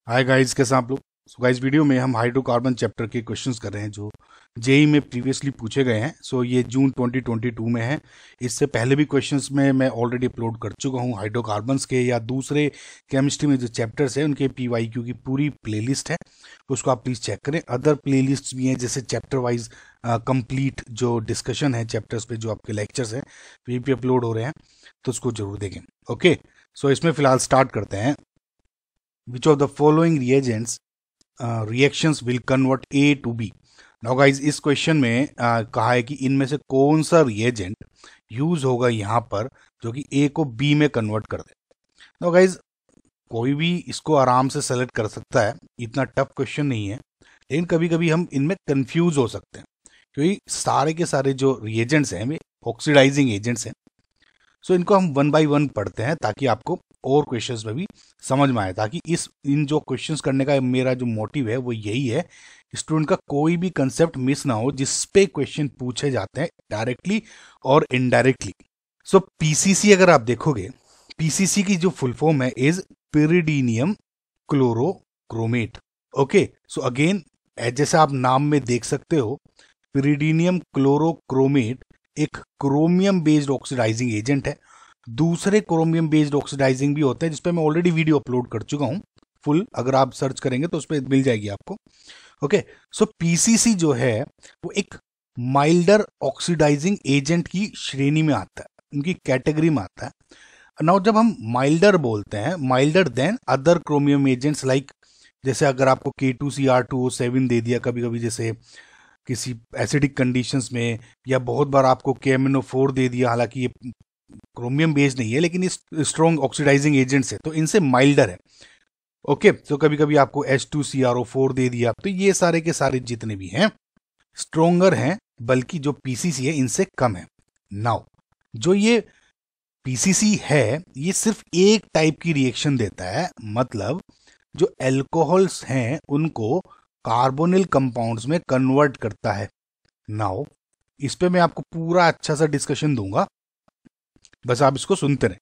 Hi guys, कैसे हैं आप लोग। सो गाइस, वीडियो में हम हाइड्रोकार्बन चैप्टर के क्वेश्चंस कर रहे हैं जो जेई में प्रीवियसली पूछे गए हैं। सो ये जून 2022 में है। इससे पहले भी क्वेश्चंस में मैं ऑलरेडी अपलोड कर चुका हूँ हाइड्रोकार्बन्स के या दूसरे केमिस्ट्री में जो चैप्टर्स हैं उनके पीवाईक्यू की पूरी प्लेलिस्ट है, उसको आप प्लीज़ चेक करें। अदर प्लेलिस्ट्स भी हैं जैसे चैप्टर वाइज कंप्लीट जो डिस्कशन है चैप्टर्स पे, जो आपके लेक्चर्स हैं वहीं पे अपलोड हो रहे हैं, तो उसको जरूर देखें। ओके, सो इसमें फिलहाल स्टार्ट करते हैं। Which of the following reactions will convert A to B? Now guys, इस क्वेश्चन में कहा है कि इनमें से कौन सा रिएजेंट यूज होगा यहाँ पर जो कि A को B में कन्वर्ट कर दे। Now guys, कोई भी इसको आराम से सेलेक्ट कर सकता है, इतना टफ क्वेश्चन नहीं है, लेकिन कभी कभी हम इनमें कंफ्यूज हो सकते हैं क्योंकि सारे के सारे जो रिएजेंट्स हैं वे ऑक्सीडाइजिंग एजेंट्स हैं। सो इनको हम वन बाय वन पढ़ते हैं ताकि आपको और क्वेश्चंस में भी समझ में आए, ताकि इन जो क्वेश्चंस करने का मेरा जो मोटिव है वो यही है, स्टूडेंट का कोई भी कंसेप्ट मिस ना हो जिस पे क्वेश्चन पूछे जाते हैं डायरेक्टली और इनडायरेक्टली। सो पीसीसी अगर आप देखोगे, पीसीसी की जो फुल फॉर्म है is pyridinium chlorochromate. Okay, so again जैसे आप नाम में देख सकते हो, पिरिडीनियम क्लोरोक्रोमेट एक क्रोमियम बेस्ड ऑक्सीडाइजिंग एजेंट है। दूसरे क्रोमियम बेस्ड ऑक्सीडाइजिंग भी होते हैं जिस पे मैं ऑलरेडी वीडियो अपलोड कर चुका हूं फुल, अगर आप सर्च करेंगे तो उस पर मिल जाएगी आपको। ओके, सो पीसीसी जो है वो एक माइल्डर ऑक्सीडाइजिंग एजेंट की श्रेणी में आता है, उनकी कैटेगरी में आता है। नाउ जब हम माइल्डर बोलते हैं, milder than other chromium agents like, जैसे अगर आपको K2Cr2O7 दे दिया कभी कभी, जैसे किसी एसिडिक कंडीशंस में, या बहुत बार आपको KMnO4 दे दिया, हालांकि ये क्रोमियम बेस्ड नहीं है लेकिन ये स्ट्रॉन्ग ऑक्सीडाइजिंग एजेंट्स है तो इनसे माइल्डर है। ओके, तो कभी कभी आपको H2CrO4 दे दिया, तो ये सारे के सारे जितने भी हैं स्ट्रोंगर हैं, बल्कि जो पीसीसी है इनसे कम है। नाउ जो ये पीसीसी है ये सिर्फ एक टाइप की रिएक्शन देता है, मतलब जो एल्कोहल्स हैं उनको कार्बोनिल कंपाउंड्स में कन्वर्ट करता है। नाउ इस पे मैं आपको पूरा अच्छा सा डिस्कशन दूंगा, बस आप इसको सुनते रहें।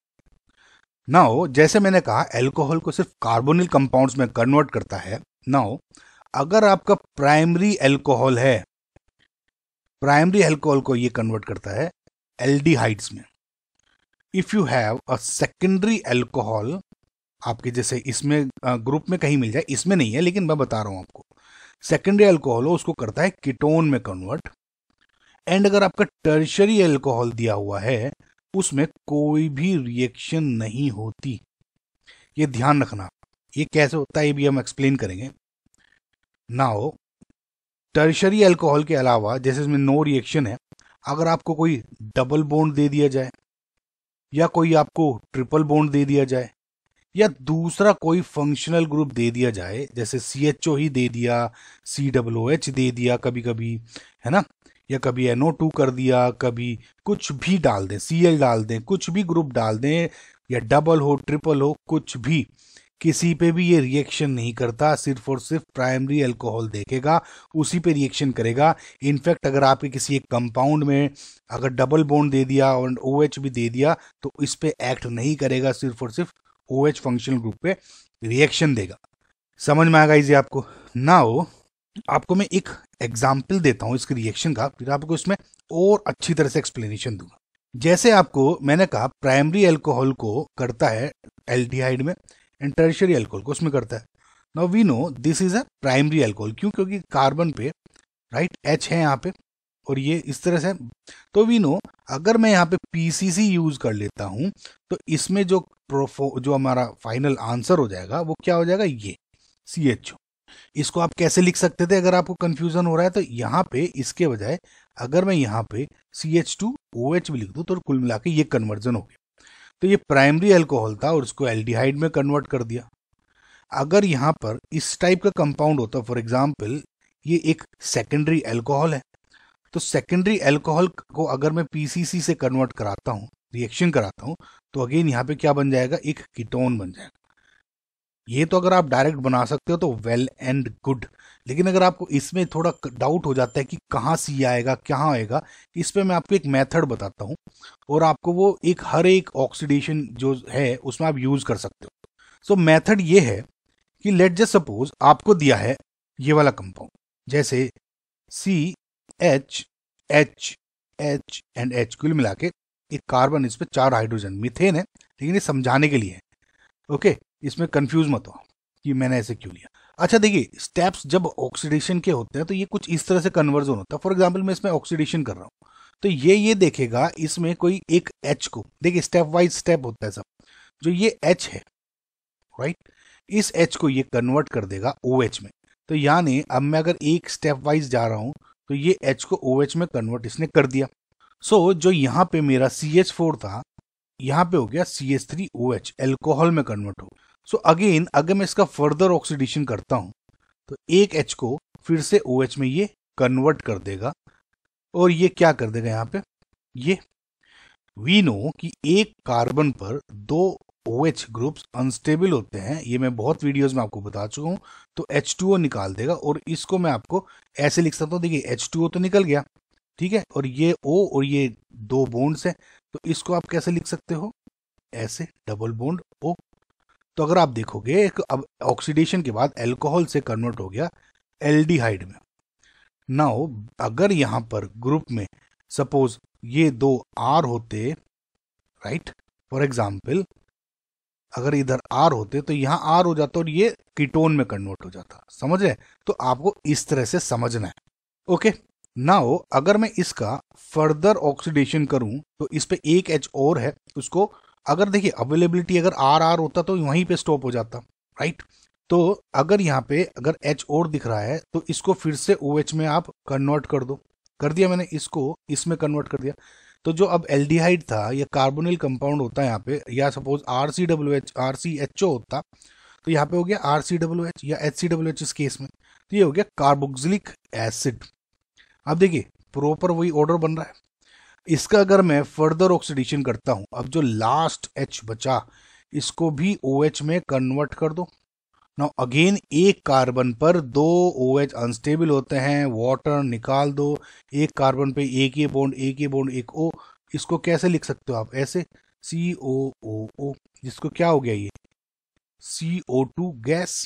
नाउ जैसे मैंने कहा एल्कोहल को सिर्फ कार्बोनिल कंपाउंड्स में कन्वर्ट करता है। नाउ अगर आपका प्राइमरी एल्कोहल है, प्राइमरी एल्कोहल को ये कन्वर्ट करता है एल्डिहाइड्स में। If you have a secondary alcohol, आपके जैसे इसमें ग्रुप में कहीं मिल जाए, इसमें नहीं है लेकिन मैं बता रहा हूं आपको, सेकेंडरी एल्कोहल हो उसको करता है कीटोन में कन्वर्ट। एंड अगर आपका टर्शरी एल्कोहल दिया हुआ है उसमें कोई भी रिएक्शन नहीं होती, ये ध्यान रखना। ये कैसे होता है ये भी हम एक्सप्लेन करेंगे। नाउ टर्शरी एल्कोहल के अलावा जैसे इसमें नो रिएक्शन है, अगर आपको कोई डबल बॉन्ड दे दिया जाए या कोई आपको ट्रिपल बॉन्ड दे दिया जाए या दूसरा कोई फंक्शनल ग्रुप दे दिया जाए, जैसे CHO ही दे दिया, COOH दे दिया कभी कभी, है ना, या कभी NO2 कर दिया, कभी कुछ भी डाल दें, Cl डाल दें, कुछ भी ग्रुप डाल दें, या डबल हो ट्रिपल हो कुछ भी, किसी पे भी ये रिएक्शन नहीं करता, सिर्फ और सिर्फ प्राइमरी अल्कोहल देखेगा उसी पे रिएक्शन करेगा। इनफैक्ट अगर आपके किसी एक कंपाउंड में अगर डबल बॉन्ड दे दिया और OH भी दे दिया तो इस पे एक्ट नहीं करेगा, सिर्फ और सिर्फ OH फंक्शनल ग्रुप पे रिएक्शन देगा। समझ में आएगा इसे आपको। नाउ आपको मैं एक एग्जाम्पल देता हूं इसके रिएक्शन का, फिर आपको इसमें और अच्छी तरह से एक्सप्लेनेशन दूंगा। जैसे आपको मैंने कहा प्राइमरी अल्कोहल को करता है एल्डिहाइड में एंड टर्शियरी अल्कोहल को उसमें करता है। Now we know this is a primary alcohol, क्यों? क्योंकि कार्बन पे राइट H है यहाँ पे और ये इस तरह से, तो वी नो अगर मैं यहाँ पे पीसीसी यूज कर लेता हूं तो इसमें जो हमारा फाइनल आंसर हो जाएगा वो क्या हो जाएगा, ये CHO। इसको आप कैसे लिख सकते थे अगर आपको कंफ्यूजन हो रहा है, तो यहाँ पे इसके बजाय अगर मैं यहाँ पे CH2OH भी लिख दूं तो कुल मिला के ये कन्वर्जन हो गया। तो ये प्राइमरी अल्कोहल था और उसको एल्डिहाइड में कन्वर्ट कर दिया। अगर यहाँ पर इस टाइप का कंपाउंड होता, फॉर एग्जाम्पल ये एक सेकेंडरी अल्कोहल है, तो सेकेंडरी अल्कोहल को अगर मैं पीसीसी से कन्वर्ट कराता हूँ, रिएक्शन कराता हूँ, तो अगेन यहाँ पे क्या बन जाएगा, एक कीटोन बन जाएगा। ये तो अगर आप डायरेक्ट बना सकते हो तो वेल एंड गुड, लेकिन अगर आपको इसमें थोड़ा डाउट हो जाता है कि कहाँ C आएगा कहाँ आएगा, इस पे मैं आपको एक मेथड बताता हूँ और आपको वो हर एक ऑक्सीडेशन जो है उसमें आप यूज कर सकते हो। सो मेथड ये है कि लेट जस्ट सपोज आपको दिया है ये वाला कंपाउंड, जैसे CH H H and H कुल मिला के एक कार्बन, इस पे 4 हाइड्रोजन, मीथेन है, लेकिन ये समझाने के लिए है, ओके। इसमें कंफ्यूज मत हो कि मैंने ऐसे क्यों लिया। अच्छा देखिए, स्टेप्स जब ऑक्सीडेशन के होते हैं तो ये कुछ इस तरह से कन्वर्जन होता है। फॉर एग्जांपल मैं इसमें ऑक्सीडेशन कर रहा हूँ तो ये देखेगा इसमें कोई एक H को, देखिए स्टेप वाइज स्टेप होता है सब। जो ये H है, राइट, इस H को ये कन्वर्ट कर देगा OH में। तो यानी अब मैं अगर एक स्टेप वाइज जा रहा हूं तो ये H को OH में कन्वर्ट इसने कर दिया। सो जो यहाँ पे मेरा CH4 था, यहाँ पे हो गया CH3OH, एल्कोहल में कन्वर्ट हो। सो अगेन अगर मैं इसका फर्दर ऑक्सीडेशन करता हूं तो एक H को फिर से OH में ये कन्वर्ट कर देगा, और ये क्या कर देगा यहाँ पे, ये वी नो कि एक कार्बन पर 2 OH ग्रुप्स अनस्टेबल होते हैं, ये मैं बहुत वीडियोस में आपको बता चुका हूं। तो H2O निकाल देगा, और इसको मैं आपको ऐसे लिख सकता हूं, देखिए H2O तो निकल गया, ठीक है, और ये O और ये 2 बॉन्ड्स हैं, तो इसको आप कैसे लिख सकते हो, ऐसे डबल बॉन्ड O। तो अगर आप देखोगे अब ऑक्सीडेशन के बाद एल्कोहल से कन्वर्ट हो गया एल्डिहाइड में। नाउ अगर यहां पर ग्रुप में सपोज ये 2 R होते, राइट, फॉर एग्जाम्पल अगर इधर R होते तो यहाँ R हो जाता और ये कीटोन में कन्वर्ट हो जाता, समझ रहे? तो आपको इस तरह से समझना है, ओके। नाउ अगर मैं इसका फर्दर ऑक्सीडेशन करूं तो इस पे एक H और है, उसको अगर देखिए अवेलेबिलिटी अगर R होता तो वहीं पे स्टॉप हो जाता, राइट। तो अगर यहाँ पे अगर H और दिख रहा है तो इसको फिर से OH में आप कन्वर्ट कर दो, कर दिया मैंने, इसको इसमें कन्वर्ट कर दिया। तो जो अब एल्डिहाइड था, ये कार्बोनिल कंपाउंड होता है यहाँ पे, या सपोज RCHO होता तो यहाँ पे हो गया RCOH या HCOH इस केस में, तो ये हो गया कार्बोक्सिलिक एसिड। अब देखिए प्रॉपर वही ऑर्डर बन रहा है। इसका अगर मैं फर्दर ऑक्सीडेशन करता हूं, अब जो लास्ट H बचा इसको भी OH में कन्वर्ट कर दो। नाउ अगेन एक कार्बन पर 2 OH अनस्टेबल होते हैं, वाटर निकाल दो, एक कार्बन पे एक ये बॉन्ड एक O, इसको कैसे लिख सकते हो आप, ऐसे COOO, जिसको क्या हो गया ये CO2 गैस।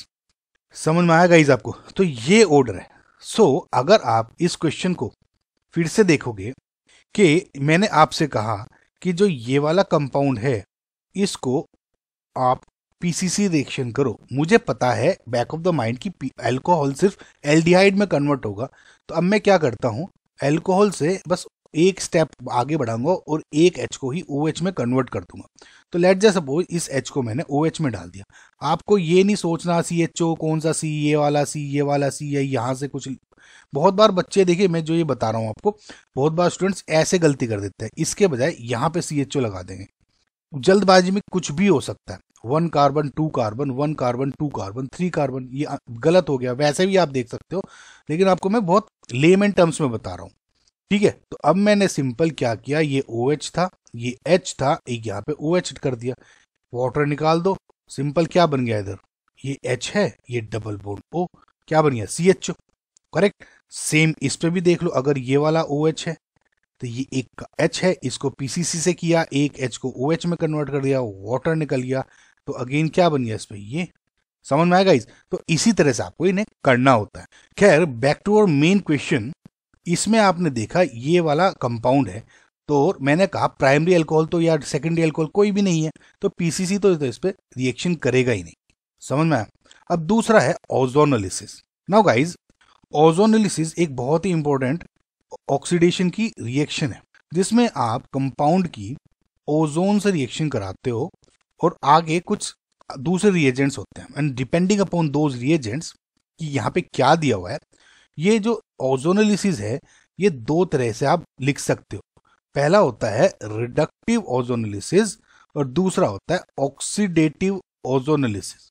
समझ में आया गाइस आपको? तो ये ऑर्डर है। सो अगर आप इस क्वेश्चन को फिर से देखोगे कि मैंने आपसे कहा कि जो ये वाला कंपाउंड है इसको आप PCC रिएक्शन करो, मुझे पता है बैक ऑफ द माइंड कि अल्कोहल सिर्फ एल्डिहाइड में कन्वर्ट होगा, तो अब मैं क्या करता हूं, अल्कोहल से बस एक स्टेप आगे बढ़ाऊंगा और एक H को ही OH में कन्वर्ट कर दूंगा। तो लेट जस्ट सपोज इस H को मैंने OH में डाल दिया। आपको ये नहीं सोचना CHO कौन सा C, ये वाला C, ये वाला C है, यहाँ से कुछ। बहुत बार बच्चे, देखिए मैं जो ये बता रहा हूँ आपको, बहुत बार स्टूडेंट्स ऐसे गलती कर देते हैं, इसके बजाय यहाँ पे CHO लगा देंगे। जल्दबाजी में कुछ भी हो सकता है, 1 carbon 2 carbon 1 carbon 2 carbon 3 carbon, ये गलत हो गया। वैसे भी आप देख सकते हो, लेकिन आपको मैं बहुत लेमन टर्म्स में बता रहा हूँ, ठीक है। तो अब मैंने सिंपल क्या किया, ये OH था, ये H था, एक यहाँ पे OH कर दिया, वाटर निकाल दो, सिंपल क्या बन गया इधर, ये H है, ये डबल बॉन्ड O, क्या बन गया CHO, करेक्ट। सेम इस पे भी देख लो, अगर ये वाला OH है तो ये एक H है, इसको PCC से किया, एक H को OH में कन्वर्ट कर दिया, वाटर निकल गया, तो अगेन क्या बन गया इस पे, ये। समझ में आएगा इस? तो इसी तरह से आपको इन्हें करना होता है। खैर back to our main question, इसमें आपने देखा ये वाला कंपाउंड है, तो मैंने कहा प्राइमरी अल्कोहल तो या सेकेंडरी अल्कोहल कोई भी नहीं है, तो PCC तो इस पे रिएक्शन करेगा ही नहीं। समझ में आया? अब दूसरा है ओजोनोलिसिस। नाउ गाइज, ओजोनोलिसिस एक बहुत ही इंपॉर्टेंट ऑक्सीडेशन की रिएक्शन है, जिसमें आप कंपाउंड की ओजोन से रिएक्शन कराते हो और आगे कुछ दूसरे रिएजेंट्स होते हैं, and depending upon those reagents कि यहाँ पे क्या दिया हुआ है, ये जो ओजोनोलिसिस है ये 2 तरह से आप लिख सकते हो। पहला होता है रिडक्टिव ओजोनोलिसिस और दूसरा होता है ऑक्सीडेटिव ओजोनोलिसिस।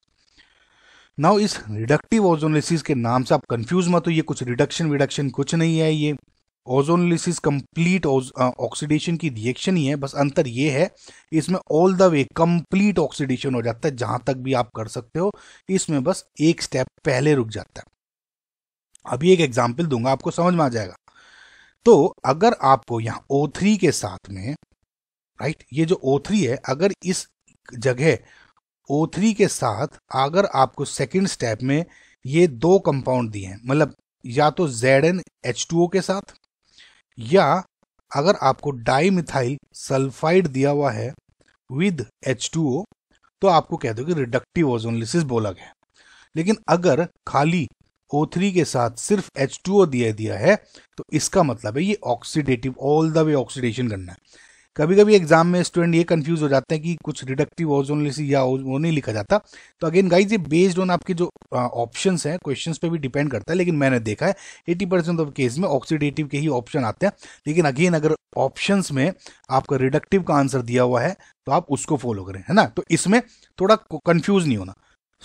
नाउ इस रिडक्टिव ओजोनोलिसिस के नाम से आप कंफ्यूज मत हो, ये कुछ रिडक्शन कुछ नहीं है, ये ओजोनोलिसिस कंप्लीट ऑक्सीडेशन की रिएक्शन ही है, बस अंतर ये है इसमें all the way complete oxidation हो जाता है, जहां तक भी आप कर सकते हो, इसमें बस एक स्टेप पहले रुक जाता है। अभी एक एग्जांपल दूंगा, आपको समझ में आ जाएगा। तो अगर आपको यहाँ O3 के साथ में, राइट, ये जो O3 है, अगर इस जगह O3 के साथ अगर आपको सेकंड स्टेप में ये दो कंपाउंड दिए हैं, मतलब या तो ZnH2O के साथ, या अगर आपको डाईमिथाइल सल्फाइड दिया हुआ है विद H2O, तो आपको कह दो कि रिडक्टिव ओजोनलिसिस बोला गया। लेकिन अगर खाली O3 के साथ सिर्फ H2O दिया है तो इसका मतलब है ये oxidative, all the way oxidation करना है। कभी कभी एग्जाम में स्टूडेंट ये कंफ्यूज हो जाते हैं कि कुछ रिडक्टिव ओजोनलिसिस या वो नहीं लिखा जाता। तो अगेन गाइज, ये बेस्ड ऑन आपके जो ऑप्शंस हैं, क्वेश्चंस पे भी डिपेंड करता है, लेकिन मैंने देखा है 80% ऑफ केस में ऑक्सीडेटिव के ही ऑप्शन आते हैं। लेकिन अगेन अगर ऑप्शंस में आपका रिडक्टिव का आंसर दिया हुआ है तो आप उसको फॉलो करें, है ना। तो इसमें थोड़ा कंफ्यूज नहीं होना।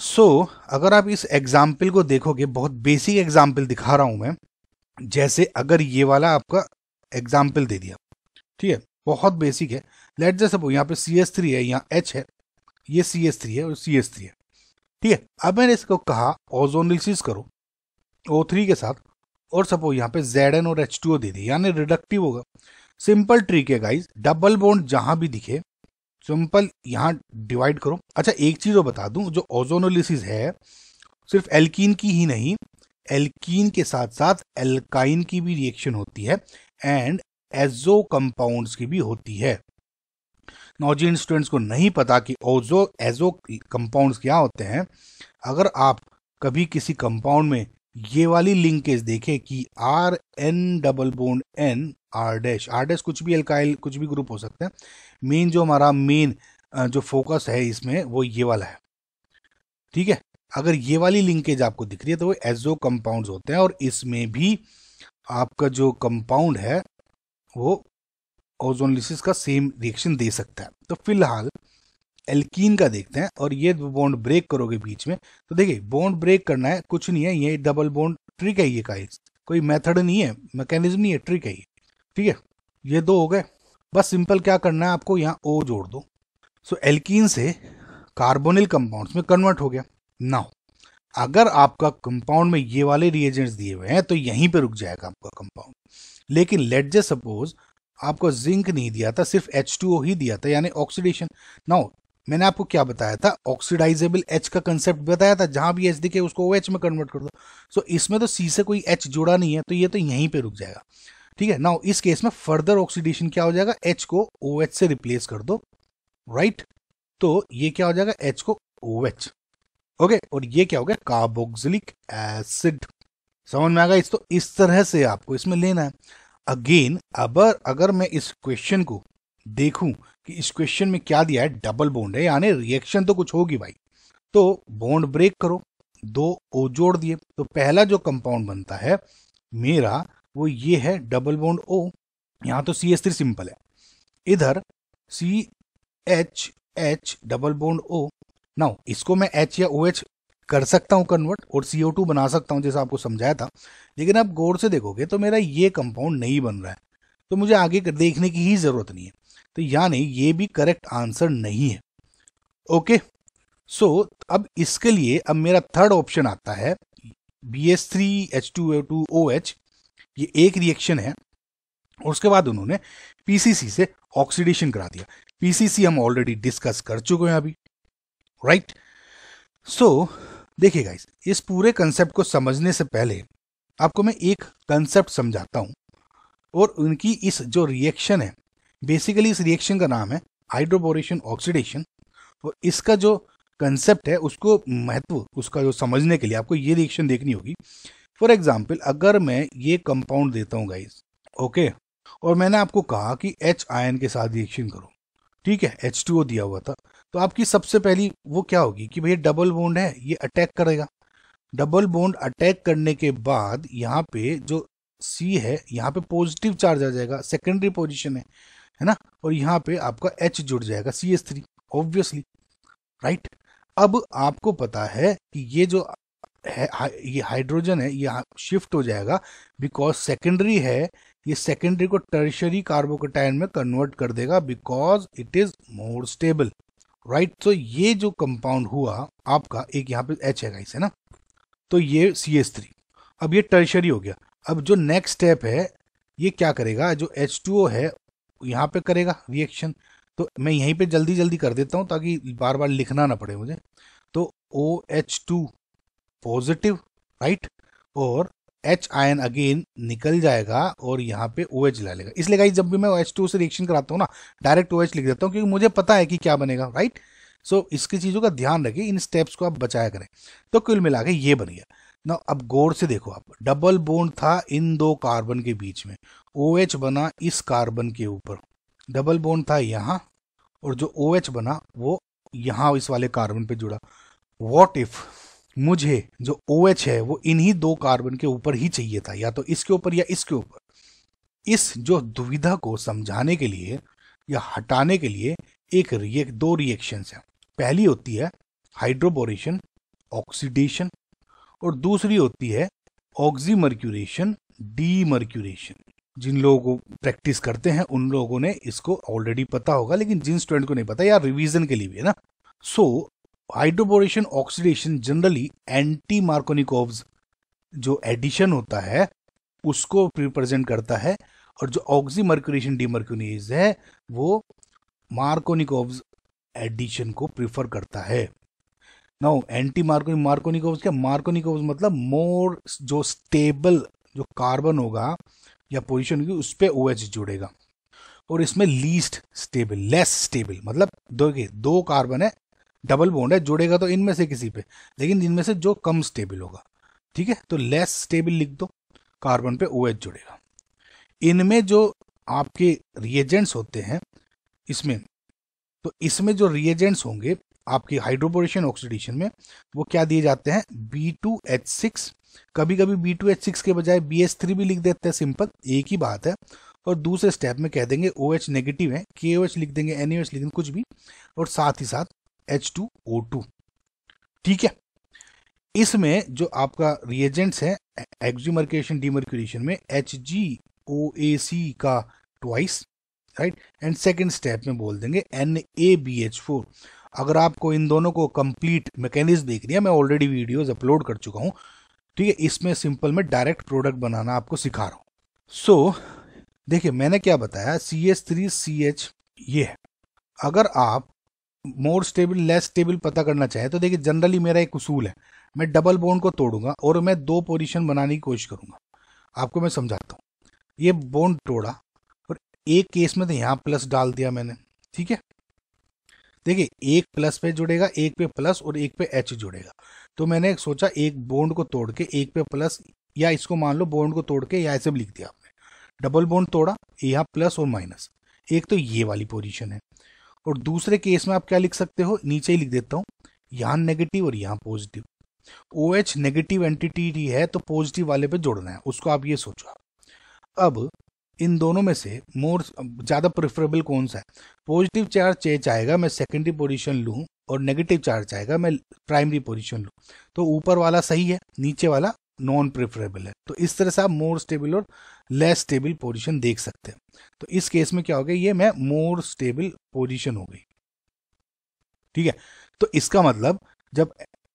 अगर आप इस एग्जाम्पल को देखोगे, बहुत बेसिक एग्जाम्पल दिखा रहा हूं मैं। जैसे अगर ये वाला आपका एग्जाम्पल दे दिया, ठीक है, बहुत बेसिक है। लेट जस्ट सपोज यहाँ पे CH3 है, यहाँ H है, ये CH3 है और CH3 है, ठीक है। अब मैंने इसको कहा ओजोनलिसिस करो O3 के साथ, और सपोज यहाँ पे Zn और H2O दे दी, यानी रिडक्टिव होगा। सिंपल ट्रिक है गाइज, डबल बॉन्ड जहां भी दिखे सिंपल यहाँ डिवाइड करो। अच्छा, एक चीज और बता दूं, जो ओजोनोलिसिस है सिर्फ एल्कीन की ही नहीं, एल्कीन के साथ साथ एल्काइन की भी रिएक्शन होती है, एंड एजो कंपाउंड्स की भी होती है। नाउ जिन स्टूडेंट्स को नहीं पता कि एजो कंपाउंड्स क्या होते हैं, अगर आप कभी किसी कंपाउंड में ये वाली लिंकेज देखें कि RN double bond N R dash कुछ भी एल्काइल, कुछ भी ग्रुप हो सकते हैं, मेन जो हमारा मेन जो फोकस है इसमें वो ये वाला है, ठीक है। अगर ये वाली लिंकेज आपको दिख रही है तो वो एजो कंपाउंड्स होते हैं, और इसमें भी आपका जो कंपाउंड है वो ओजोनलिसिस का सेम रिएक्शन दे सकता है। तो फिलहाल एल्कीन का देखते हैं, और ये बॉन्ड ब्रेक करोगे बीच में, तो देखिए बॉन्ड ब्रेक करना है, कुछ नहीं है, ये डबल बॉन्ड ट्रिक है, ये कोई मेथड नहीं है, मैकेनिज्म नहीं है, ट्रिक है ये, ठीक है। ये दो हो गए, बस सिंपल क्या करना है आपको, यहाँ O जोड़ दो। एल्कीन से कार्बोनिल कंपाउंड्स में कन्वर्ट हो गया। नाउ अगर आपका कंपाउंड में ये वाले रिएजेंट्स दिए हुए हैं तो यहीं पे रुक जाएगा आपका कंपाउंड। लेकिन लेट जस्ट सपोज आपको जिंक नहीं दिया था, सिर्फ H2O ही दिया था, यानी ऑक्सीडेशन। नाउ मैंने आपको क्या बताया था, ऑक्सीडाइजेबल H का कंसेप्ट बताया था, जहां भी H दिखे उसको OH में कन्वर्ट कर दो। इसमें तो C से कोई H जुड़ा नहीं है, तो ये तो यहीं पे रुक जाएगा, ठीक है। नाउ इस केस में फर्दर ऑक्सीडेशन क्या हो जाएगा, H को OH से रिप्लेस कर दो, राइट। तो ये क्या हो जाएगा, H को OH, ओके, और ये क्या हो गया, कार्बोक्सिलिक एसिड। समझ में आ गया। तो इस तरह से आपको इसमें लेना है। अगेन अगर मैं इस क्वेश्चन को देखूं कि इस क्वेश्चन में क्या दिया है, डबल बॉन्ड है, यानी रिएक्शन तो कुछ होगी भाई। तो बॉन्ड ब्रेक करो, दो O जोड़ दिए, तो पहला जो कंपाउंड बनता है मेरा वो ये है डबल बॉन्ड O। यहां तो CH3 सिंपल है, इधर CH double bond O। Now इसको मैं H या OH कर सकता हूं कन्वर्ट, और CO2 बना सकता हूं, जैसा आपको समझाया था। लेकिन आप गौर से देखोगे तो मेरा ये कंपाउंड नहीं बन रहा है, तो मुझे आगे देखने की ही जरूरत नहीं है। तो यानी ये भी करेक्ट आंसर नहीं है, ओके। अब इसके लिए अब मेरा थर्ड ऑप्शन आता है BH3H2O2OH। ये एक रिएक्शन है, और उसके बाद उन्होंने PCC से ऑक्सीडेशन करा दिया। PCC हम ऑलरेडी डिस्कस कर चुके हैं अभी, राइट। देखिए गाइस, इस पूरे कंसेप्ट को समझने से पहले आपको मैं एक कंसेप्ट समझाता हूं, और उनकी इस जो रिएक्शन है, बेसिकली इस रिएक्शन का नाम है हाइड्रोबोरेशन ऑक्सीडेशन। और इसका जो कंसेप्ट है, उसको महत्व उसका जो समझने के लिए आपको ये रिएक्शन देखनी होगी। फॉर एग्जाम्पल, अगर मैं ये कंपाउंड देता हूं गाइस, ओके, और मैंने आपको कहा कि H आयन के साथ रिएक्शन करो, ठीक है, H2O दिया हुआ था, तो आपकी सबसे पहली वो क्या होगी कि भैया डबल बॉन्ड है, ये अटैक करेगा। डबल बॉन्ड अटैक करने के बाद यहाँ पे जो C है, यहाँ पे पॉजिटिव चार्ज आ जाएगा, सेकेंडरी पोजीशन है ना, और यहाँ पे आपका H जुड़ जाएगा, CH3, ऑब्वियसली, राइट। अब आपको पता है कि ये जो है ये हाइड्रोजन है, ये शिफ्ट हो जाएगा, बिकॉज सेकेंडरी है, ये सेकेंडरी को टर्शियरी कार्बोकेटायन में कन्वर्ट कर देगा, because it is more stable, right. तो ये जो कंपाउंड हुआ आपका, एक यहाँ पे H है गाइस, है ना, तो ये CH3, अब ये टर्शियरी हो गया। अब जो नेक्स्ट स्टेप है, ये क्या करेगा, जो H2O है यहाँ पे करेगा रिएक्शन, तो मैं यहीं पे जल्दी जल्दी कर देता हूँ ताकि बार बार लिखना ना पड़े मुझे। तो OH2 पॉजिटिव, राइट, और H आयन अगेन निकल जाएगा और यहाँ पे OH ला लेगा। इसलिए गाइस जब भी मैं OH2 से रिएक्शन कराता हूँ ना, डायरेक्ट OH लिख देता हूँ क्योंकि मुझे पता है कि क्या बनेगा, राइट। सो इसकी चीज़ों का ध्यान रखिए, इन स्टेप्स को आप बचाया करें। तो कुल मिला के ये बन गया ना। अब गौर से देखो, आप डबल बॉन्ड था इन दो कार्बन के बीच में, OH बना इस कार्बन के ऊपर, डबल बॉन्ड था यहाँ, और जो OH बना वो यहाँ इस वाले कार्बन पे जुड़ा। व्हाट इफ मुझे जो OH है वो इन्हीं दो कार्बन के ऊपर ही चाहिए था, या तो इसके ऊपर या इसके ऊपर। इस जो दुविधा को समझाने के लिए या हटाने के लिए दो रिएक्शंस हैं। पहली होती है हाइड्रोबोरेशन ऑक्सीडेशन, और दूसरी होती है ऑक्सीमर्क्यूरेशन डीमर्क्यूरेशन। जिन लोगों को प्रैक्टिस करते हैं उन लोगों ने इसको ऑलरेडी पता होगा, लेकिन जिन स्टूडेंट को नहीं पता यार, रिवीजन के लिए भी है ना। So hydroboration oxidation generally anti Markovnikov's जो एडिशन होता है उसको रिप्रेजेंट करता है, और जो ऑक्सीमर्क्यूरेशन डीमर्क्यूरेशन है वो मार्कोनिकोव्स एडिशन को प्रिफर करता है। नाउ एंटी मार्कोनिकोव्स क्या, मार्कोनिकोव्स मतलब मोर जो स्टेबल जो कार्बन होगा या पोजीशन होगी उस पर OH जुड़ेगा, और इसमें लीस्ट स्टेबल लेस स्टेबल मतलब दो कार्बन है, डबल बॉन्ड है, जुड़ेगा तो इनमें से किसी पे, लेकिन इनमें से जो कम स्टेबल होगा, ठीक है। तो लेस स्टेबल लिख दो, कार्बन पे OH जुड़ेगा। इनमें जो आपके रिएजेंट्स होते हैं इसमें, तो इसमें जो रिएजेंट्स होंगे आपकी हाइड्रोबोरेशन ऑक्सीडेशन में वो क्या दिए जाते हैं, B2H6, कभी कभी B2H6 के बजाय BH3 भी लिख देते हैं, सिंपल एक ही बात है। और दूसरे स्टेप में कह देंगे OH नेगेटिव है, KOH लिख देंगे, NaOH लिख देंगे, कुछ भी, और साथ ही साथ H2O2, ठीक है। इसमें जो आपका रिएजेंट्स है एक्सीमर्केशन डीमर्क्यूरेशन में HgOAC का twice, right, and second step में बोल देंगे NaBH4। अगर आपको इन दोनों को कंप्लीट मैकेनिज्म देखनी है, मैं ऑलरेडी वीडियोस अपलोड कर चुका हूं, ठीक है। इसमें सिंपल में डायरेक्ट प्रोडक्ट बनाना आपको सिखा रहा हूं। सो देखिए मैंने क्या बताया, CH3CH ये है। अगर आप मोर स्टेबल लेस स्टेबल पता करना चाहे तो देखिए जनरली मेरा एक उसूल है, मैं डबल बॉन्ड को तोड़ूंगा और मैं दो पोजीशन बनाने की कोशिश करूंगा। आपको मैं समझाता हूँ, ये बॉन्ड तोड़ा और एक केस में तो यहाँ प्लस डाल दिया मैंने, ठीक है। देखिए एक प्लस पे जुड़ेगा, एक पे प्लस और एक पे H जुड़ेगा। तो मैंने सोचा एक बॉन्ड को तोड़ के एक पे प्लस, या इसको मान लो बॉन्ड को तोड़ के या ऐसे भी लिख दिया आपने, डबल बॉन्ड तोड़ा, यहाँ प्लस और माइनस, एक तो ये वाली पोजीशन है। और दूसरे केस में आप क्या लिख सकते हो, नीचे ही लिख देता हूँ, यहाँ नेगेटिव और यहाँ पॉजिटिव। OH नेगेटिव एंटिटी है तो पॉजिटिव वाले पे जोड़ना है उसको, आप ये सोचो। अब इन दोनों में से मोर ज़्यादा प्रेफरेबल कौन सा है, पॉजिटिव चार्ज चाहेगा मैं सेकेंडरी पोजीशन लूँ और नेगेटिव चार्ज चाहेगा मैं प्राइमरी पोजीशन लूँ, तो ऊपर वाला सही है, नीचे वाला नॉन प्रेफरेबल है। तो इस तरह से आप मोर स्टेबल और लेस स्टेबल पोजीशन देख सकते हैं। तो इस केस में क्या हो गया, ये मैं मोर स्टेबल पोजीशन हो गई, ठीक है। तो इसका मतलब जब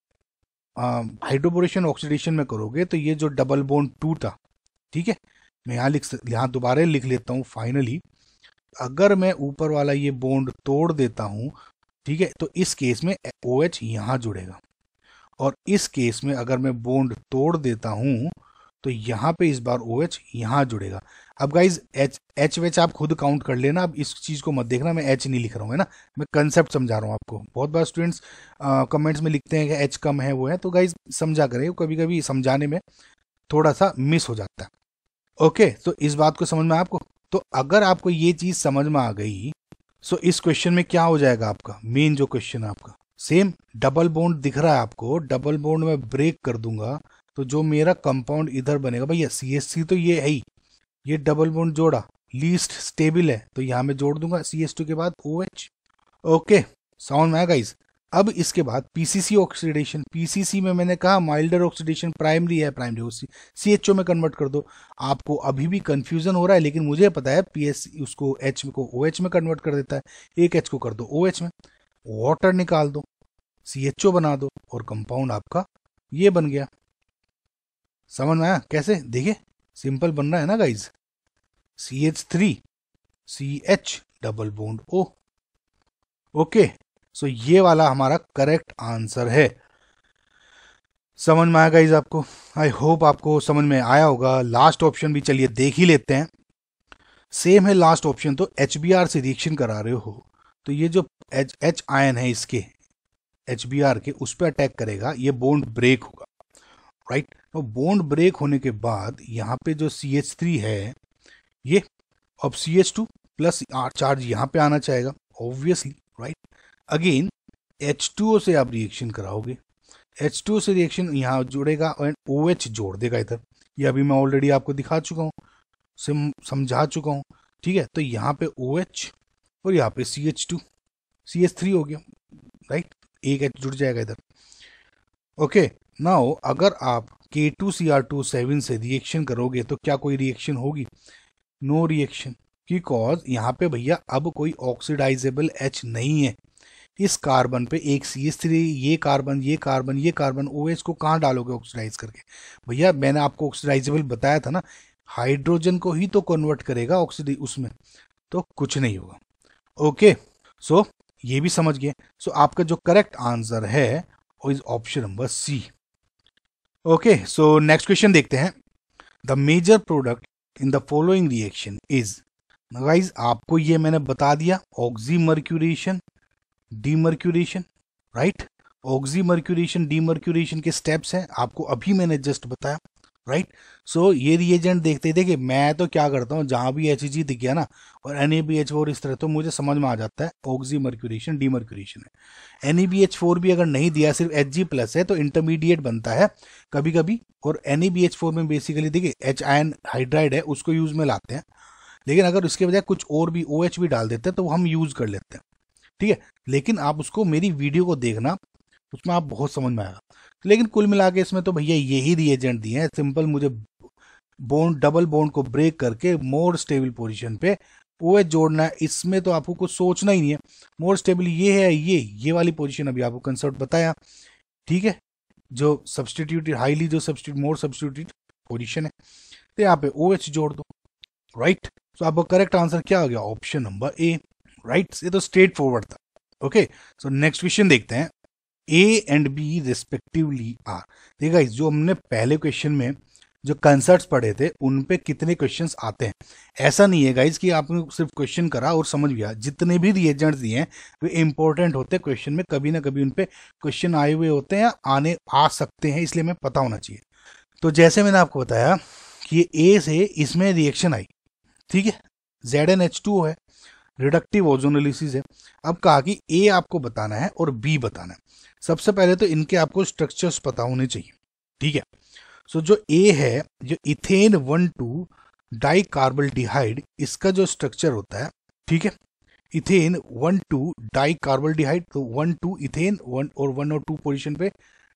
हाइड्रोबोरेशन ऑक्सीडेशन में करोगे तो ये जो डबल बॉन्ड टूटा, ठीक है, मैं यहाँ दोबारा लिख लेता हूँ फाइनली, अगर मैं ऊपर वाला ये बॉन्ड तोड़ देता हूँ, ठीक है, तो इस केस में OH यहाँ जुड़ेगा, और इस केस में अगर मैं बॉन्ड तोड़ देता हूं तो यहाँ पे इस बार OH यहाँ जुड़ेगा। अब गाइज एच आप खुद काउंट कर लेना, अब इस चीज़ को मत देखना, मैं H नहीं लिख रहा हूँ, है ना, मैं कंसेप्ट समझा रहा हूँ आपको। बहुत बार स्टूडेंट्स कमेंट्स में लिखते हैं कि H कम है वो है, तो गाइज समझा करें, कभी कभी समझाने में थोड़ा सा मिस हो जाता है। ओके, तो इस बात को समझ में आपको, तो अगर आपको ये चीज़ समझ में आ गई, सो इस क्वेश्चन में क्या हो जाएगा आपका मेन जो क्वेश्चन है आपका, सेम डबल बॉन्ड दिख रहा है आपको, डबल बॉन्ड में ब्रेक कर दूंगा तो जो मेरा कंपाउंड इधर बनेगा, भैया CH3 तो ये है ही, ये डबल बॉन्ड जोड़ा लीस्ट स्टेबल है तो यहाँ में जोड़ दूंगा CH2 के बाद OH। ओके, समझ में आया गाइस। अब इसके बाद PCC ऑक्सीडेशन, PCC में मैंने कहा माइल्डर ऑक्सीडेशन प्राइमरी है, प्राइमरी CHO में कन्वर्ट कर दो। आपको अभी भी कंफ्यूजन हो रहा है, लेकिन मुझे पता है PSC उसको H को OH में कन्वर्ट कर देता है, एक H को कर दो OH में, वाटर निकाल दो, CHO बना दो और कंपाउंड आपका ये बन गया। समझ में आया कैसे, देखिए सिंपल बन रहा है ना guys, CH3 CH double bond O, okay, so ये वाला हमारा करेक्ट आंसर है। समझ में आया गाइस आपको? आई होप आपको समझ में आया होगा। लास्ट ऑप्शन भी चलिए देख ही लेते हैं। सेम है लास्ट ऑप्शन, तो HBr से रिएक्शन करा रहे हो तो ये जो H आयन है इसके HBr के, उस पर अटैक करेगा, ये बॉन्ड ब्रेक होगा, राइट। तो बॉन्ड ब्रेक होने के बाद यहाँ पे जो CH3 है ये, अब CH2 प्लस चार्ज यहाँ पे आना चाहेगा ऑब्वियसली, राइट। अगेन H2O से आप रिएक्शन कराओगे, H2O से रिएक्शन यहाँ जुड़ेगा और OH जोड़ देगा इधर। ये अभी मैं ऑलरेडी आपको दिखा चुका हूँ, समझा चुका हूँ, ठीक है। तो यहाँ पे OH और यहाँ पे CH2 CH3 हो गया, राइट, एक H जुड़ जाएगा इधर। ओके, नाउ अगर आप K2Cr2 7 से रिएक्शन करोगे तो क्या कोई रिएक्शन होगी? नो रिएक्शन, बिकॉज यहाँ पे भैया अब कोई ऑक्सीडाइजेबल H नहीं है। इस कार्बन पे एक CH3, ये कार्बन ये कार्बन ये कार्बन, OH को कहाँ डालोगे ऑक्सीडाइज करके? भैया मैंने आपको ऑक्सीडाइजेबल बताया था ना, हाइड्रोजन को ही तो कन्वर्ट करेगा ऑक्सीडाइज उसमें, तो कुछ नहीं होगा। ओके, सो ये भी समझ गए। सो आपका जो करेक्ट आंसर है वो is option number C। Okay, so next question देखते हैं। The major product in the following reaction is, guys आपको ये मैंने बता दिया, oxymercuration demercuration, right. Oxymercuration demercuration के स्टेप्स हैं, आपको अभी मैंने जस्ट बताया, राइट। सो ये रिएजेंट देखते देखिए, मैं तो क्या करता हूँ, जहां भी HG दिख गया ना और NaBH4 इस तरह, तो मुझे समझ में आ जाता है ऑक्सीमर्क्यूरेशन डीमर्क्यूरेशन है। NaBH4 भी अगर नहीं दिया, सिर्फ Hg+ है, तो इंटरमीडिएट बनता है कभी कभी। और NaBH4 में बेसिकली देखिए H आयन हाइड्राइड है, उसको यूज में लाते हैं, लेकिन अगर उसके बजाय कुछ और भी OH भी डाल देते हैं तो वो हम यूज कर लेते हैं, ठीक है। लेकिन आप उसको मेरी वीडियो को देखना, उसमें आप बहुत समझ में आएगा। लेकिन कुल मिला के इसमें तो भैया यही रिएजेंट दिए हैं, सिंपल मुझे बॉन्ड, डबल बॉन्ड को ब्रेक करके मोर स्टेबल पोजीशन पे OH जोड़ना है। इसमें तो आपको कुछ सोचना ही नहीं है, मोर स्टेबल ये है, ये वाली पोजीशन अभी आपको कंसेप्ट बताया, ठीक है। जो सब्सटीट्यूट हाईली, जो सब्सटीट्यूट मोर सब्सटीट्यूट पोजीशन है, तो यहाँ पे OH जोड़ दो, राइट। तो आपका करेक्ट आंसर क्या हो गया? Option number A, right. ये तो स्ट्रेट फॉरवर्ड था। ओके, सो नेक्स्ट क्वेश्चन देखते हैं। A and B respectively are, देखिए जो हमने पहले क्वेश्चन में जो कंसेप्ट्स पढ़े थे उन पे कितने क्वेश्चंस आते हैं। ऐसा नहीं है गाइज कि आपने सिर्फ क्वेश्चन करा और समझ गया, जितने भी रिएजेंट्स दिए हैं वे इंपॉर्टेंट होते हैं क्वेश्चन में, कभी ना कभी उन पे क्वेश्चन आए हुए होते हैं या आ सकते हैं, इसलिए हमें पता होना चाहिए। तो जैसे मैंने आपको बताया कि ये A से इसमें रिएक्शन आई, ठीक है, ZnH2 है, रिडक्टिव ओजोनोलिसिस है। अब कहा कि A आपको बताना है और B बताना है। सबसे पहले तो इनके आपको स्ट्रक्चर्स पता होने चाहिए, ठीक है। सो जो A है, जो इथेन 1,2 डाई कार्बल्डिहाइड, इसका जो स्ट्रक्चर होता है, ठीक है, इथेन 1,2 डाई कार्बल्डिहाइड, तो 1,2 इथेन, 1 और 1 और 2 पोजीशन पे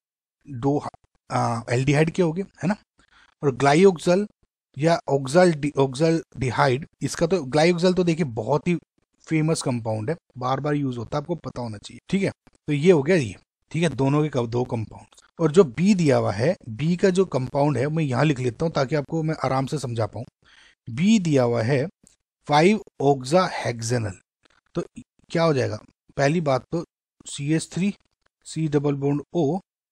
दो एल्डिहाइड के हो गए, है ना। और ग्लाइओक्सल या ऑक्सल डिहाइड, इसका तो ग्लाइओक्सल तो देखिए बहुत ही फेमस कंपाउंड है, बार बार यूज होता है, आपको पता होना चाहिए, ठीक है। तो ये हो गया ये, ठीक है, दोनों के दो कंपाउंड। और जो बी दिया हुआ है, बी का जो कंपाउंड है मैं यहाँ लिख लेता हूँ ताकि आपको मैं आराम से समझा पाऊँ। बी दिया हुआ है 5 ऑक्साहेक्सेनल, तो क्या हो जाएगा? पहली बात तो CH3 C double bond O,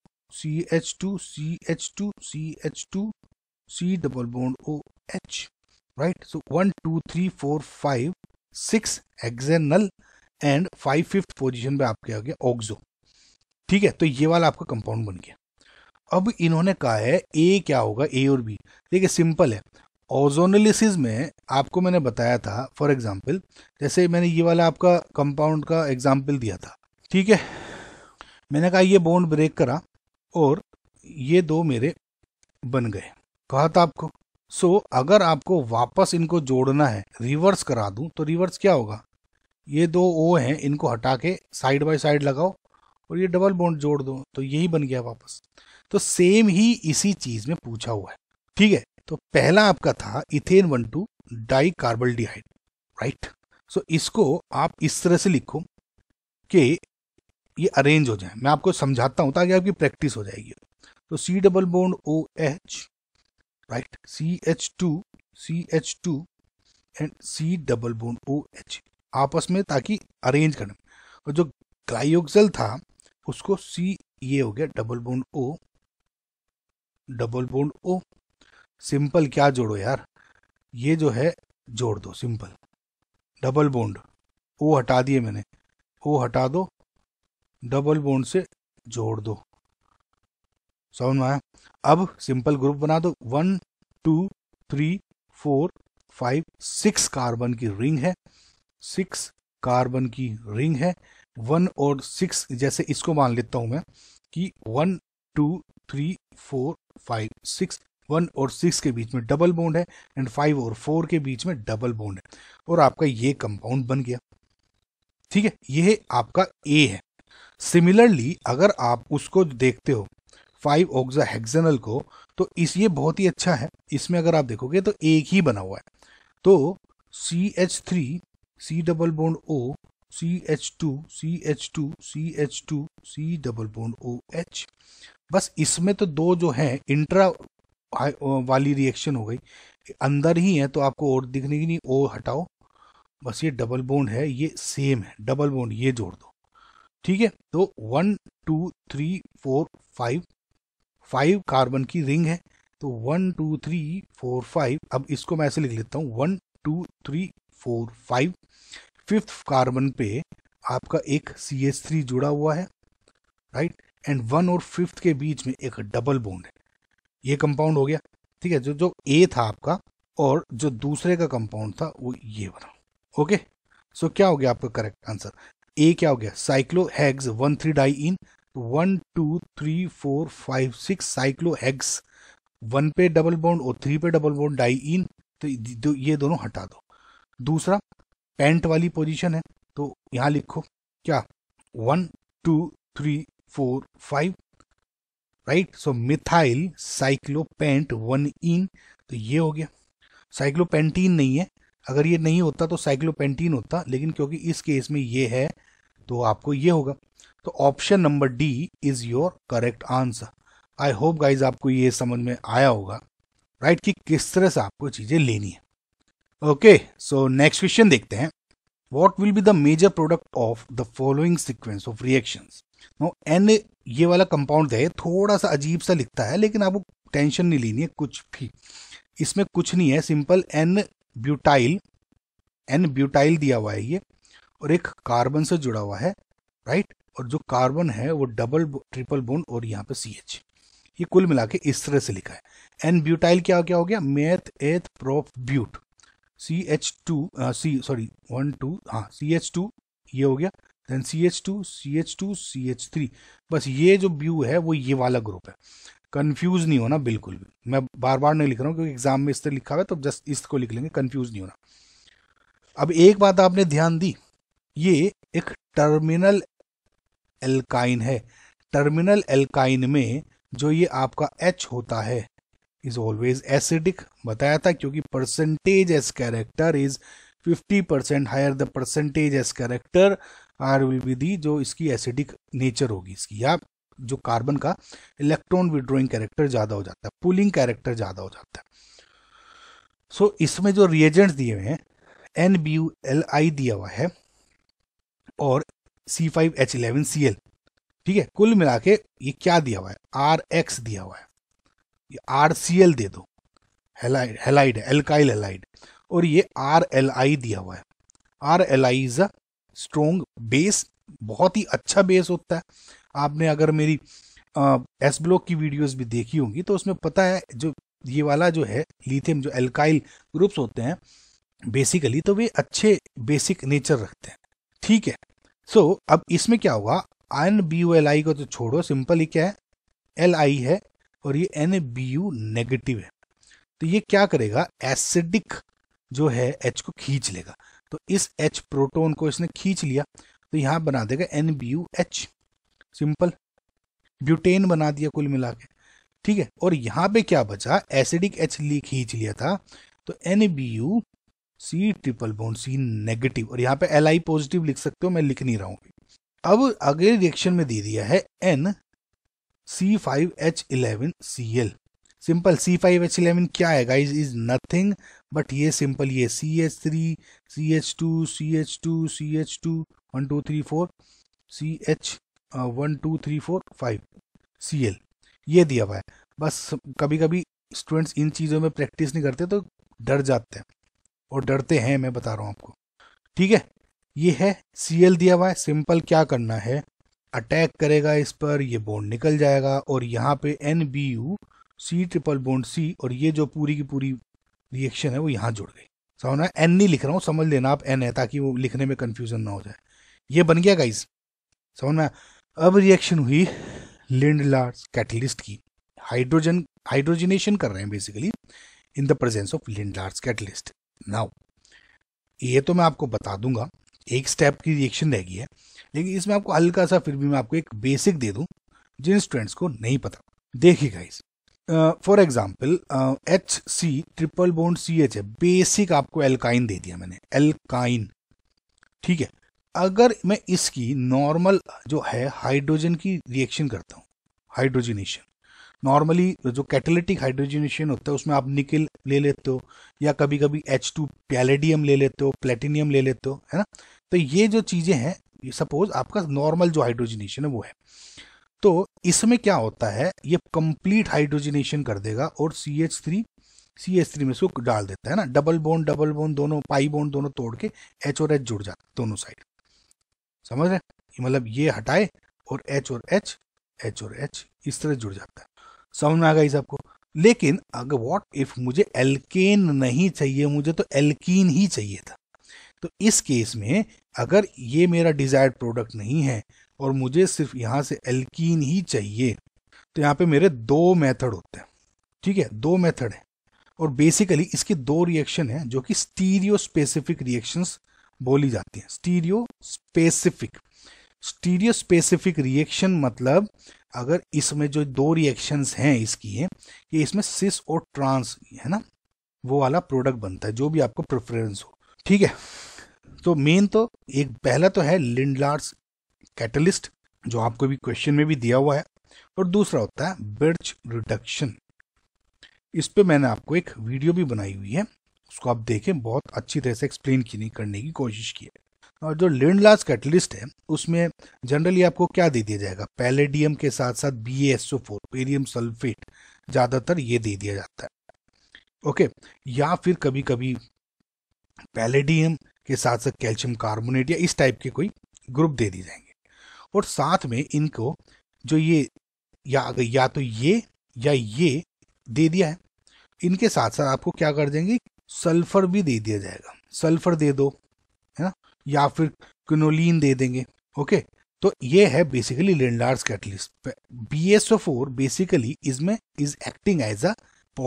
CH2 CH2 CH2 C double bond OH, right. So 1 2 3 4 5 6 hexanal and 5th position पे आपके आ गया ऑक्सो, ठीक है। तो ये वाला आपका कंपाउंड बन गया। अब इन्होंने कहा है ए क्या होगा, ए और बी। देखिए सिंपल है, ओजोनोलिसिस में आपको मैंने बताया था, फॉर एग्जांपल जैसे मैंने ये वाला आपका कंपाउंड का एग्जांपल दिया था, ठीक है। मैंने कहा ये बॉन्ड ब्रेक करा और ये दो मेरे बन गए, कहा था आपको। सो अगर आपको वापस इनको जोड़ना है, रिवर्स करा दूं, तो रिवर्स क्या होगा? ये दो O हैं, इनको हटा के साइड बाय साइड लगाओ और ये डबल बॉन्ड जोड़ दो, तो यही बन गया वापस। तो सेम ही इसी चीज में पूछा हुआ है, ठीक है। तो पहला आपका था ethane 1,2 di carbaldehyde, right. So इसको आप इस तरह से लिखो कि ये अरेंज हो जाए, मैं आपको समझाता हूं ताकि आपकी प्रैक्टिस हो जाएगी। तो C double bond OH, right, CH2 and C double bond OH आपस में, ताकि अरेंज करना। और जो ग्लाइयोक्सिल था उसको सी, ये हो गया double bond O, double bond O. Simple क्या जोड़ो यार, ये जो है जोड़ दो सिंपल, डबल बॉन्ड, ओ हटा दिए मैंने, ओ हटा दो, डबल बॉन्ड से जोड़ दो। समझ में आया? अब सिंपल ग्रुप बना दो, 1 2 3 4 5 6 कार्बन की रिंग है, 6 कार्बन की रिंग है। 1 और 6 जैसे इसको मान लेता हूं मैं कि 1 2 3 4 5 6, 1 और 6 के बीच में डबल बॉन्ड है एंड 5 और 4 के बीच में डबल बॉन्ड है, और आपका ये कंपाउंड बन गया। ठीक है, ये आपका ए है। सिमिलरली अगर आप उसको देखते हो 5 ऑक्साहेक्सेनल को, तो इस ये बहुत ही अच्छा है, इसमें अगर आप देखोगे तो एक ही बना हुआ है। तो CH3 C double bond O, CH2 CH2 CH2 C double bond OH। बस इसमें तो दो जो है इंट्रा वाली रिएक्शन हो गई, अंदर ही है तो आपको और दिखने की नहीं, O हटाओ, बस ये डबल बॉन्ड है, ये सेम है डबल बॉन्ड, ये जोड़ दो। ठीक है, तो 1 2 3 4 5, 5 कार्बन की रिंग है, तो 1 2 3 4 5। अब इसको मैं ऐसे लिख लेता हूँ 1 2 3 4 5। फिफ्थ कार्बन पे आपका एक CH3 जुड़ा हुआ है, राइट, एंड 1 और 5th के बीच में एक डबल बॉन्ड है, ये कंपाउंड हो गया। ठीक है, जो जो ए था आपका और जो दूसरे का कंपाउंड था वो ये बना। ओके, सो क्या हो गया आपका करेक्ट आंसर? ए क्या हो गया? साइक्लोहेक्स 1,3 डाइइन, 1 2 3 4 5 6 साइक्लोहेक्स, 1 पे डबल बॉन्ड और 3 पे डबल बॉन्ड डाइइन, तो ये दोनों हटा दो। दूसरा पेंट वाली पोजीशन है, तो यहां लिखो क्या, 1 2 3 4 5, राइट। सो मिथाइल साइक्लोपेंट 1 इन, तो ये हो गया। साइक्लोपेंटीन नहीं है, अगर ये नहीं होता तो साइक्लोपेंटीन होता, लेकिन क्योंकि इस केस में ये है तो आपको ये होगा। तो option number D is your correct answer. I hope guys आपको ये समझ में आया होगा, राइट, कि किस तरह से आपको चीजें लेनी है। ओके, सो नेक्स्ट क्वेश्चन देखते हैं। What will be the major product of the following sequence of reactions? No N, ये वाला कंपाउंड है, थोड़ा सा अजीब सा लिखता है, लेकिन आपको टेंशन नहीं लेनी है कुछ भी, इसमें कुछ नहीं है, simple N butyl, N butyl दिया हुआ है ये, और एक कार्बन से जुड़ा हुआ है, राइट, और जो कार्बन है वो डबल ट्रिपल बॉन्ड और यहाँ पे CH, ये कुल मिला के इस तरह से लिखा है। एन ब्यूटाइल क्या क्या हो गया? मेथ एथ प्रोप ब्यूट, CH2 सॉरी 1 2, हाँ CH2 ये हो गया, देन CH2 CH2 CH3, बस ये जो ब्यू है वो ये वाला ग्रुप है। कंफ्यूज नहीं होना बिल्कुल भी, मैं बार बार नहीं लिख रहा हूँ क्योंकि एग्जाम में इस तरह लिखा हुआ है, तो जस्ट इसको लिख लेंगे, कंफ्यूज नहीं होना। अब एक बात आपने ध्यान दी, ये एक टर्मिनल एल्काइन है। टर्मिनल एल्काइन में जो ये आपका H होता है इज ऑलवेज एसिडिक, बताया था, क्योंकि percentage S character is 50% higher, the percentage S character are will be दी, जो इसकी एसिडिक नेचर होगी इसकी, या जो कार्बन का इलेक्ट्रॉन विड्रॉइंग कैरेक्टर ज्यादा हो जाता है, पुलिंग कैरेक्टर ज्यादा हो जाता है। सो इसमें जो रिएजेंट्स दिए हुए हैं, NBuLi दिया हुआ है और C5H11Cl, ठीक है, कुल मिला के ये क्या दिया हुआ है? RX दिया हुआ है, ये RCl दे दो, हेलाइड, हेलाइड है, एल्काइल हेलाइड, और ये RLi दिया हुआ है। RLi is a strong base, बहुत ही अच्छा बेस होता है। आपने अगर मेरी एस ब्लॉक की वीडियोस भी देखी होंगी तो उसमें पता है, जो ये वाला जो है लिथियम, जो एल्काइल ग्रुप्स होते हैं बेसिकली, तो वे अच्छे बेसिक नेचर रखते हैं। ठीक है, सो अब इसमें क्या होगा? NBuLi को तो छोड़ो, सिंपल ही क्या है, Li है और ये NBu नेगेटिव है, तो ये क्या करेगा? एसिडिक जो है H को खींच लेगा, तो इस H प्रोटोन को इसने खींच लिया, तो यहां बना देगा NBuH, सिंपल ब्यूटेन बना दिया कुल मिला के। ठीक है, और यहां पे क्या बचा? एसिडिक H खींच लिया था, तो NBu C triple bond C negative, और यहाँ पे Li पॉजिटिव लिख सकते हो, मैं लिख नहीं रहा हूं। अब अगले रिएक्शन में दे दिया है N C5H11Cl, सिंपल C5H11 क्या है गाइस? इज नथिंग बट ये सिंपल ये CH3 CH2 CH2 CH2 1 2 3 4 CH 1 2 3 4 5 Cl, ये दिया हुआ है। बस कभी कभी स्टूडेंट्स इन चीज़ों में प्रैक्टिस नहीं करते तो डर जाते हैं, और डरते हैं, मैं बता रहा हूँ आपको। ठीक है, ये है Cl दिया हुआ है। सिंपल क्या करना है, अटैक करेगा इस पर, ये बॉन्ड निकल जाएगा और यहाँ पे NBU C triple bond C, और ये जो पूरी की पूरी रिएक्शन है वो यहाँ जुड़ गई। समझना, एन नहीं लिख रहा हूँ, समझ लेना आप एन है, ताकि वो लिखने में कंफ्यूजन ना हो जाए। ये बन गया गाइस, समझ में। अब रिएक्शन हुई लिंडलार्स कैटलिस्ट की, हाइड्रोजनेशन कर रहे हैं basically in the presence of Lindlar's catalyst. Now ये तो मैं आपको बता दूंगा, एक स्टेप की रिएक्शन रह गई है, लेकिन इसमें आपको हल्का सा फिर भी मैं आपको एक बेसिक दे दूं जिन स्टूडेंट्स को नहीं पता। देखिए guys, for example HC triple bond CH है, बेसिक आपको एल्काइन दे दिया मैंने, एल्काइन। ठीक है, अगर मैं इसकी नॉर्मल जो है हाइड्रोजन की रिएक्शन करता हूँ, हाइड्रोजनेशन, नॉर्मली जो कैटालिटिक हाइड्रोजनेशन होता है उसमें आप निकल ले लेते हो, या कभी कभी H2 पैलेडियम ले लेते हो, प्लेटिनियम ले लेते हो, है ना। तो ये जो चीजें हैं, सपोज आपका नॉर्मल जो हाइड्रोजनेशन है वो है, तो इसमें क्या होता है, ये कंप्लीट हाइड्रोजनेशन कर देगा और CH3 में इसको डाल देता है ना, डबल बॉन्ड दोनों, पाई बॉन्ड दोनों तोड़ के H और H जुड़ जाते दोनों साइड। समझ रहे, मतलब ये हटाए और H और H इस तरह जुड़ जाता है। समझ में आ गई सबको। लेकिन अगर व्हाट इफ मुझे एल्केन नहीं चाहिए, मुझे तो एल्कीन ही चाहिए था, तो इस केस में अगर ये मेरा डिजायर्ड प्रोडक्ट नहीं है और मुझे सिर्फ यहां से एल्कीन ही चाहिए, तो यहाँ पे मेरे दो मेथड होते हैं। ठीक है, दो मेथड है, और बेसिकली इसकी दो रिएक्शन है जो कि स्टीरियो स्पेसिफिक रिएक्शंस बोली जाती हैं। स्टीरियो स्पेसिफिक रिएक्शन मतलब अगर इसमें जो दो रिएक्शंस हैं इसकी है कि इसमें सिस और ट्रांस है ना, वो वाला प्रोडक्ट बनता है जो भी आपको प्रेफरेंस हो। ठीक है, तो मेन तो एक पहला तो है लिंडलार्स कैटलिस्ट, जो आपको भी क्वेश्चन में भी दिया हुआ है, और दूसरा होता है बिर्च रिडक्शन। इस पे मैंने आपको एक वीडियो भी बनाई हुई है, उसको आप देखें, बहुत अच्छी तरह से एक्सप्लेन करने की कोशिश की है। और जो लिंडलार्स कैटलिस्ट है उसमें जनरली आपको क्या दे दिया जाएगा, पैलेडियम के साथ साथ BaSO4 बेरियम सल्फेट, ज्यादातर ये दे दिया जाता है। ओके, या फिर कभी कभी पैलेडियम के साथ साथ कैल्शियम कार्बोनेट या इस टाइप के कोई ग्रुप दे दिए जाएंगे, और साथ में इनको जो ये या तो ये या ये दे दिया है, इनके साथ साथ आपको क्या कर देंगे, सल्फर भी दे दिया जाएगा, सल्फर दे दो, है ना, या फिर क्विनोलिन दे देंगे। ओके, तो ये है basically Lindlar's catalyst. BaSO4 basically इसमें is acting as a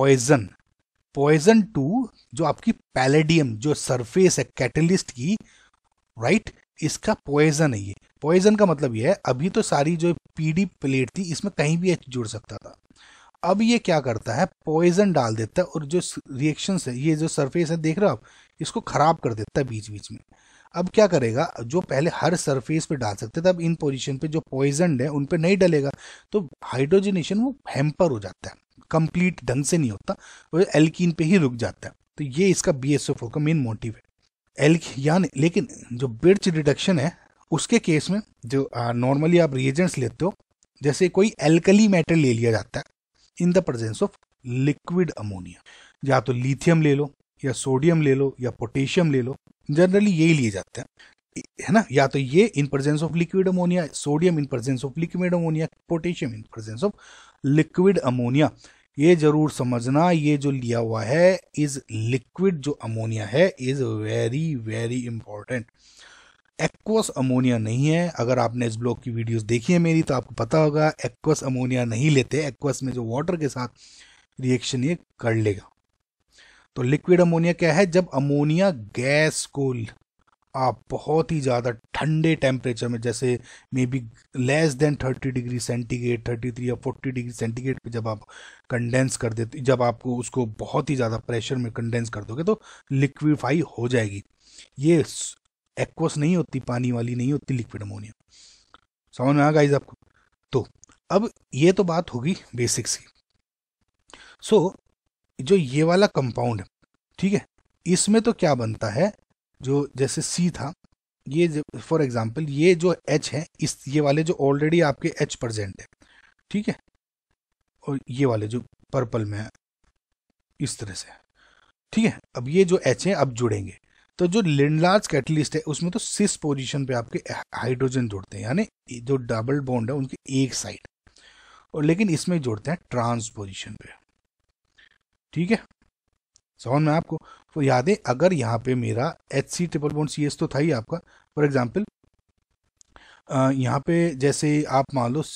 poison to जो आपकी पैलेडियम जो सरफेस है कैटलिस्ट की, राइट, इसका पॉइजन है ये। पॉइजन का मतलब ये है, अभी तो सारी जो PD प्लेट थी इसमें कहीं भी H जुड़ सकता था, अब ये क्या करता है, पॉइजन डाल देता है, और जो रिएक्शन है, ये जो सरफेस है देख रहे हो आप, इसको खराब कर देता है बीच बीच में। अब क्या करेगा, जो पहले हर सरफेस पे डाल सकते थे, अब इन पोजीशन पे जो पॉइजन है उन पे नहीं डलेगा, तो हाइड्रोजनेशन वो हैम्पर हो जाता है, कंप्लीट ढंग से नहीं होता, वो एल्कीन पे ही रुक जाता है। तो ये इसका BaSO4 का मेन मोटिव है। यानी लेकिन जो बिर्च रिडक्शन है उसके केस में जो नॉर्मली आप रिएजेंट्स लेते हो, जैसे कोई एल्कली मेटल ले लिया जाता है in the presence of liquid ammonia, या तो लिथियम ले लो, या सोडियम ले लो, या पोटेशियम ले लो, जनरली यही लिए जाते हैं, है ना, या तो ये in presence of liquid ammonia, sodium in presence of liquid ammonia, potassium in presence of liquid ammonia. ये जरूर समझना, ये जो लिया हुआ है इज लिक्विड जो अमोनिया है is very very important, aqueous ammonia नहीं है। अगर आपने इस ब्लॉग की वीडियोस देखी है मेरी तो आपको पता होगा, एक्वस अमोनिया नहीं लेते, एक्वस में जो वाटर के साथ रिएक्शन ये कर लेगा। तो लिक्विड अमोनिया क्या है, जब अमोनिया गैस को आप बहुत ही ज़्यादा ठंडे टेम्परेचर में, जैसे maybe less than 30 degree centigrade, 33 या 40 डिग्री सेंटीग्रेड पे जब आप कंडेंस कर देते, जब आपको उसको बहुत ही ज़्यादा प्रेशर में कंडेंस कर दोगे तो लिक्विफाई हो जाएगी। ये एक्वस नहीं होती, पानी वाली नहीं होती लिक्विड अमोनिया। समझ में आ गाइस आपको। तो अब ये तो बात होगी बेसिक्स की। सो जो ये वाला कंपाउंड है, ठीक है, इसमें तो क्या बनता है, जो जैसे C था, ये फॉर एग्जांपल ये जो H है, इस ये वाले जो ऑलरेडी आपके H प्रेजेंट है, ठीक है, और ये वाले जो पर्पल में है इस तरह से, ठीक है। अब ये जो H है अब जुड़ेंगे, तो जो लिंडलार्स कैटलिस्ट है उसमें तो सिस पोजीशन पे आपके हाइड्रोजन जुड़ते हैं, यानी जो डबल बॉन्ड है उनकी एक साइड, और लेकिन इसमें जुड़ते हैं ट्रांस पोजीशन पे, ठीक है। समझ में आपको? तो याद है, अगर यहाँ पे मेरा HC ट्रिपल बॉन्ड CS तो था ही आपका, फॉर एग्जाम्पल यहाँ पे जैसे आप मान लो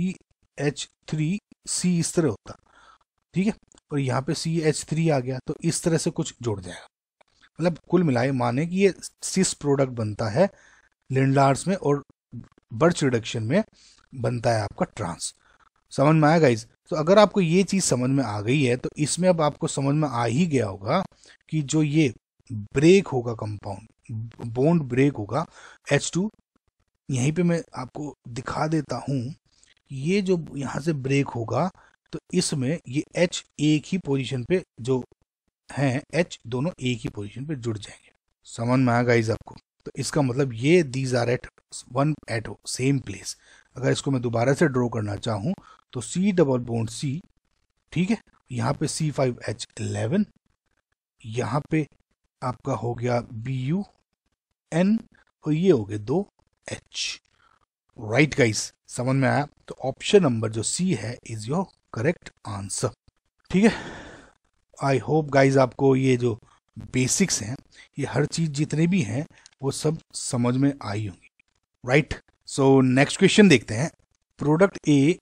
CH3C इस तरह होता, ठीक है, और यहाँ पे CH3 आ गया, तो इस तरह से कुछ जुड़ जाएगा। मतलब कुल मिलाए माने कि ये सिस प्रोडक्ट बनता है लिंडलार्स में, और बर्च रिडक्शन में बनता है आपका ट्रांस। समझ में आया गाइज? तो अगर आपको ये चीज समझ में आ गई है, तो इसमें अब आपको समझ में आ ही गया होगा कि जो ये ब्रेक होगा कंपाउंड, बॉन्ड ब्रेक होगा H2, यहीं पे मैं आपको दिखा देता हूं, ये जो यहां से ब्रेक होगा तो इसमें ये H एक ही पोजीशन पे जो हैं, H दोनों एक ही पोजीशन पे जुड़ जाएंगे। समझ में आया गाइज आपको? तो इसका मतलब ये these are at one at same place. अगर इसको मैं दोबारा से ड्रॉ करना चाहूं तो C डबल बॉन्ड C, ठीक है, यहाँ पे C5H11, यहाँ पे आपका हो गया BuN, और ये हो गए 2H। राइट गाइस, समझ में आया? तो ऑप्शन नंबर जो C है इज योर करेक्ट आंसर, ठीक है। आई होप गाइज आपको ये जो बेसिक्स हैं, ये हर चीज जितने भी हैं वो सब समझ में आई होंगी, राइट। सो नेक्स्ट क्वेश्चन देखते हैं। Product A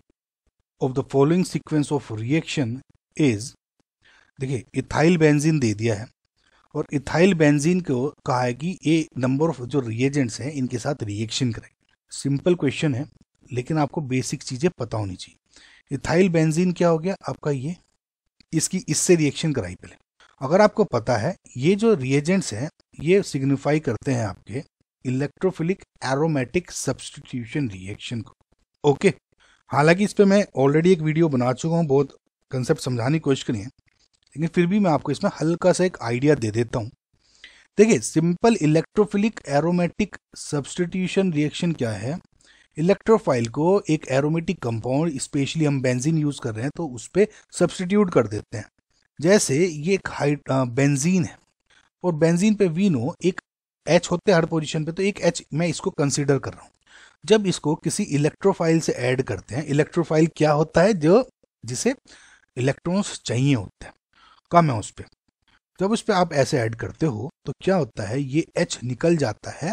of the following sequence of reaction is, देखिए इथाइल बेंजीन दे दिया है, और इथाइल बेंजीन को कहा है कि ये नंबर ऑफ जो रिएजेंट्स हैं इनके साथ रिएक्शन करें। सिंपल क्वेश्चन है, लेकिन आपको बेसिक चीजें पता होनी चाहिए। इथाइल बेंजीन क्या हो गया आपका, ये इसकी इससे रिएक्शन कराई पहले। अगर आपको पता है ये जो रिएजेंट्स हैं ये सिग्निफाई करते हैं आपके इलेक्ट्रोफिलिक एरोमेटिक सब्स्टिट्यूशन रिएक्शन को, ओके। हालांकि इस पे मैं ऑलरेडी एक वीडियो बना चुका हूँ, बहुत कंसेप्ट समझाने की कोशिश करी है, लेकिन फिर भी मैं आपको इसमें हल्का सा एक आइडिया दे देता हूँ। देखिए simple electrophilic aromatic substitution reaction क्या है, इलेक्ट्रोफाइल को एक एरोमेटिक कंपाउंड, स्पेशली हम बेंजीन यूज कर रहे हैं तो उस पर सब्स्टिट्यूट कर देते हैं। जैसे ये एक बेंजीन है, और बेंजीन पे वी नो एक H होते हैं हर पोजीशन पे, तो एक H मैं इसको कंसीडर कर रहा हूँ। जब इसको किसी इलेक्ट्रोफाइल से ऐड करते हैं, इलेक्ट्रोफाइल क्या होता है, जो जिसे इलेक्ट्रॉन्स चाहिए होते हैं, कम है उस पर, जब उस पर आप ऐसे ऐड करते हो तो क्या होता है, ये H निकल जाता है,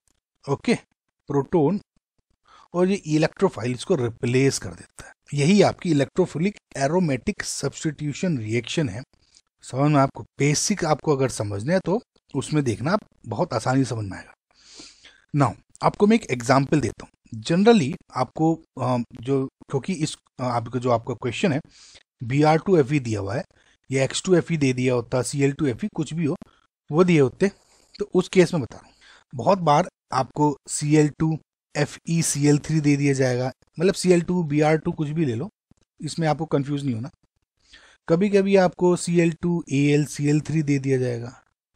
ओके, प्रोटॉन, और ये इलेक्ट्रोफाइल इसको रिप्लेस कर देता है। यही आपकी इलेक्ट्रोफिलिक एरोमेटिक सब्स्टिट्यूशन रिएक्शन है। समझ में आपको? बेसिक आपको अगर समझना है तो उसमें देखना, आप बहुत आसानी समझ में आएगा। नाउ आपको मैं एक एग्जांपल देता हूँ। जनरली आपको जो, क्योंकि इस आपका जो आपका क्वेश्चन है Br2Fe दिया हुआ है, या X2Fe दे दिया होता, Cl2Fe कुछ भी हो वो दिए होते, तो उस केस में बता रहा हूँ। बहुत बार आपको Cl2FeCl3 दे दिया जाएगा, मतलब Cl2 Br2 कुछ भी ले लो, इसमें आपको कंफ्यूज नहीं होना। कभी कभी आपको Cl2AlCl3 दे दिया जाएगा,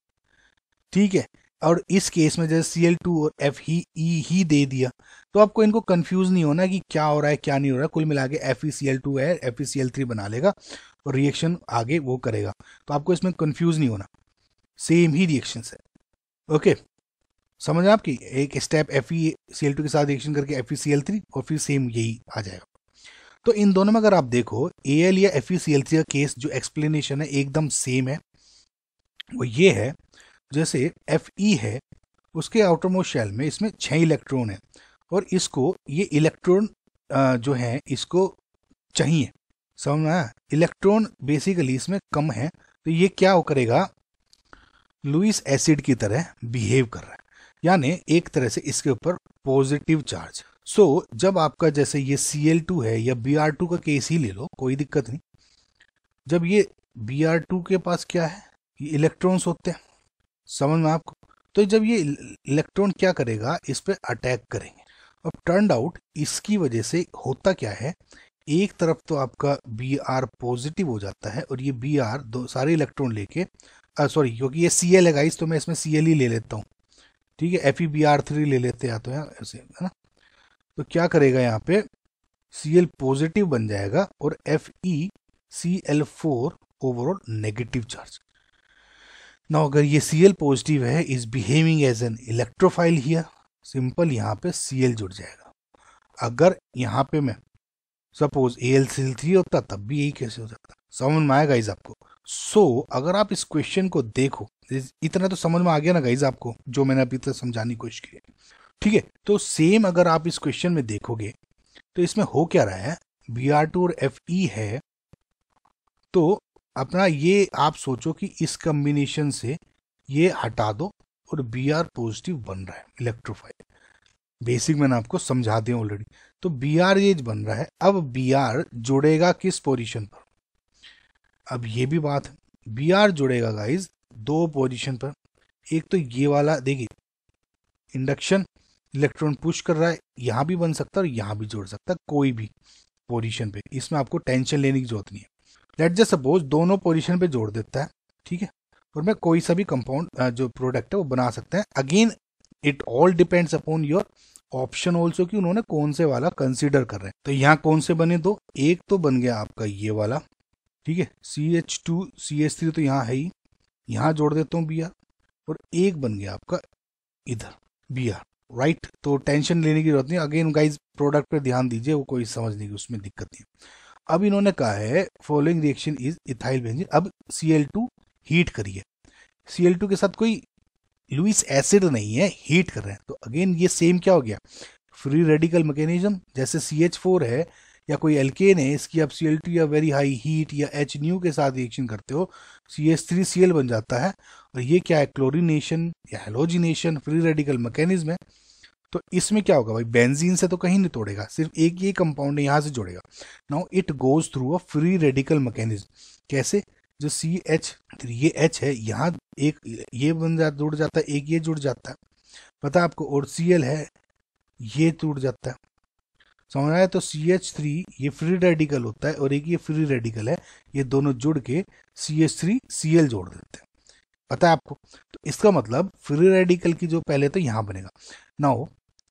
ठीक है, और इस केस में जैसे Cl2 और Fe दे दिया, तो आपको इनको कंफ्यूज नहीं होना कि क्या हो रहा है क्या नहीं हो रहा है। कुल मिला के FeCl2 है, FeCl3 बना लेगा और रिएक्शन आगे वो करेगा, तो आपको इसमें कंफ्यूज नहीं होना, सेम ही रिएक्शन है, ओके। समझ आपकी? एक स्टेप FeCl2 के साथ रिएक्शन करके FeCl3, और फिर सेम यही आ जाएगा। तो इन दोनों में अगर आप देखो Al या FeCl3 का केस जो एक्सप्लेनेशन है एकदम सेम है। वो ये है, जैसे Fe है, उसके आउटरमोस्ट शेल में इसमें 6 इलेक्ट्रॉन है, और इसको ये इलेक्ट्रॉन जो है इसको चाहिए। समझ में आया? इलेक्ट्रॉन बेसिकली इसमें कम है, तो ये क्या करेगा, लुईस एसिड की तरह बिहेव कर रहा है, यानी एक तरह से इसके ऊपर पॉजिटिव चार्ज। सो जब आपका जैसे ये Cl2 है या Br2 का केस ही ले लो, कोई दिक्कत नहीं। जब ये Br2 के पास क्या है, ये इलेक्ट्रॉन्स होते हैं, समझ में आपको? तो जब ये इलेक्ट्रॉन क्या करेगा, इस पर अटैक करेंगे। अब टर्न आउट इसकी वजह से होता क्या है, एक तरफ तो आपका Br पॉजिटिव हो जाता है, और ये Br दो सारे इलेक्ट्रॉन लेके, सॉरी क्योंकि ये Cl है गाइस, तो मैं इसमें Cl ही ले लेता हूँ, ठीक है, FeBr3 ले लेते हैं तो यार ऐसे, है ना। तो क्या करेगा यहाँ पे, Cl पॉजिटिव बन जाएगा और FeCl4 ओवरऑल नेगेटिव चार्ज। ना अगर ये Cl पॉजिटिव है, is behaving as an electrophile here, simple यहाँ पे Cl जुड़ जाएगा। अगर यहाँ पे मैं सपोज AlCl3 होता तब भी यही कैसे हो जाता, समझ में आएगा गाइज आपको। अगर आप इस क्वेश्चन को देखो, इतना तो समझ में आ गया ना गाइज आपको, जो मैंने अभी तक समझाने की कोशिश की है, ठीक है। तो सेम अगर आप इस क्वेश्चन में देखोगे तो इसमें हो क्या रहा है, Br2 और Fe है, तो अपना ये आप सोचो कि इस कॉम्बिनेशन से ये हटा दो और Br पॉजिटिव बन रहा है इलेक्ट्रोफाइल। बेसिक मैंने आपको समझा दिया ऑलरेडी। तो Br ये बन रहा है, अब Br जुड़ेगा किस पोजीशन पर, अब ये भी बात है, Br जुड़ेगा गाइज दो पोजीशन पर। एक तो ये वाला देखिए, इंडक्शन इलेक्ट्रॉन पुश कर रहा है, यहां भी बन सकता है और यहां भी जोड़ सकता है, कोई भी पोजीशन पे, इसमें आपको टेंशन लेने की जरूरत नहीं है। लेट जस्ट सपोज दोनों पोजीशन पे जोड़ देता है, ठीक है, और मैं कोई सा भी कंपाउंड जो प्रोडक्ट है वो बना सकते हैं। Again it all depends upon your option also, कि उन्होंने कौन से वाला कंसीडर कर रहे हैं। तो यहाँ कौन से बने दो, एक तो बन गया आपका ये वाला, ठीक है, CH2 CH3 तो यहाँ है ही, यहाँ जोड़ देता हूँ Br, और एक बन गया आपका इधर Br, राइट। तो टेंशन लेने की जरूरत नहीं, अगेन गाइज प्रोडक्ट पे ध्यान दीजिए, वो कोई समझने की उसमें दिक्कत नहीं। अब इन्होंने कहा है following reaction is ethyl benzene, अब Cl2 हीट करिए, Cl2 के साथ कोई लुईस एसिड नहीं है, हीट कर रहे हैं। तो अगेन ये सेम क्या हो गया, फ्री रेडिकल मैकेनिज्म, जैसे CH4 है या कोई एल्केन है, इसकी आप Cl2 या वेरी हाई हीट या H न्यू के साथ रिएक्शन करते हो, CH3Cl बन जाता है, और ये क्या है, क्लोरीनेशन या हेलोजिनेशन, फ्री रेडिकल मैकेनिज्म है। तो इसमें क्या होगा भाई, बेंजीन से तो कहीं नहीं तोड़ेगा, सिर्फ एक ये कंपाउंड है यहाँ से जोड़ेगा। Now it goes through a free radical mechanism, कैसे, जो CH3 ये H है, यहाँ एक ये बन जा जुड़ जाता है, एक ये जुड़ जाता है, पता है आपको, और Cl है ये जुड़ जाता है, समझ आया। तो CH3 ये फ्री रेडिकल होता है और एक ये फ्री रेडिकल है, ये दोनों जुड़ के CH3Cl जोड़ देते हैं, पता है आपको। तो इसका मतलब फ्री रेडिकल की जो पहले तो यहाँ बनेगा, नाउ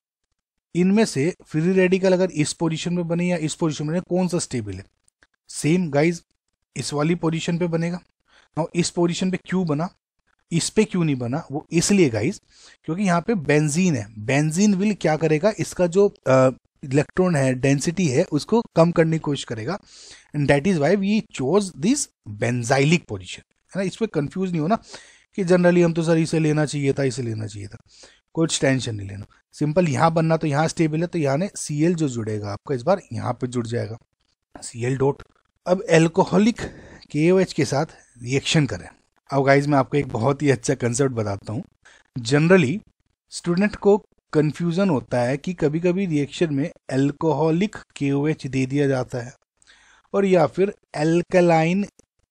इनमें से फ्री रेडिकल अगर इस पोजीशन में बने या इस पोजीशन में बने, कौन सा स्टेबल है, सेम गाइज इस वाली पोजीशन पे बनेगा। नाउ इस पोजीशन पे क्यों बना, इस पे क्यों नहीं बना, वो इसलिए गाइज क्योंकि यहाँ पे बेंजीन है, बेंजीन विल क्या करेगा, इसका जो इलेक्ट्रॉन है, डेंसिटी है, उसको कम करने की कोशिश करेगा, and that is why we chose this benzylic position, है ना। इस पर कंफ्यूज नहीं होना कि जनरली हम तो सर इसे लेना चाहिए था, इसे लेना चाहिए था, कुछ टेंशन नहीं लेना, सिंपल यहाँ बनना, तो यहाँ स्टेबल है, तो यहाँ ने Cl जो जुड़ेगा आपका इस बार यहाँ पे जुड़ जाएगा, Cl डॉट। अब एल्कोहलिक KOH के साथ रिएक्शन करें। अब गाइज मैं आपको एक बहुत ही अच्छा कंसेप्ट बताता हूँ। जनरली स्टूडेंट को कंफ्यूजन होता है कि कभी कभी रिएक्शन में एल्कोहलिक KOH दे दिया जाता है और या फिर एल्कलाइन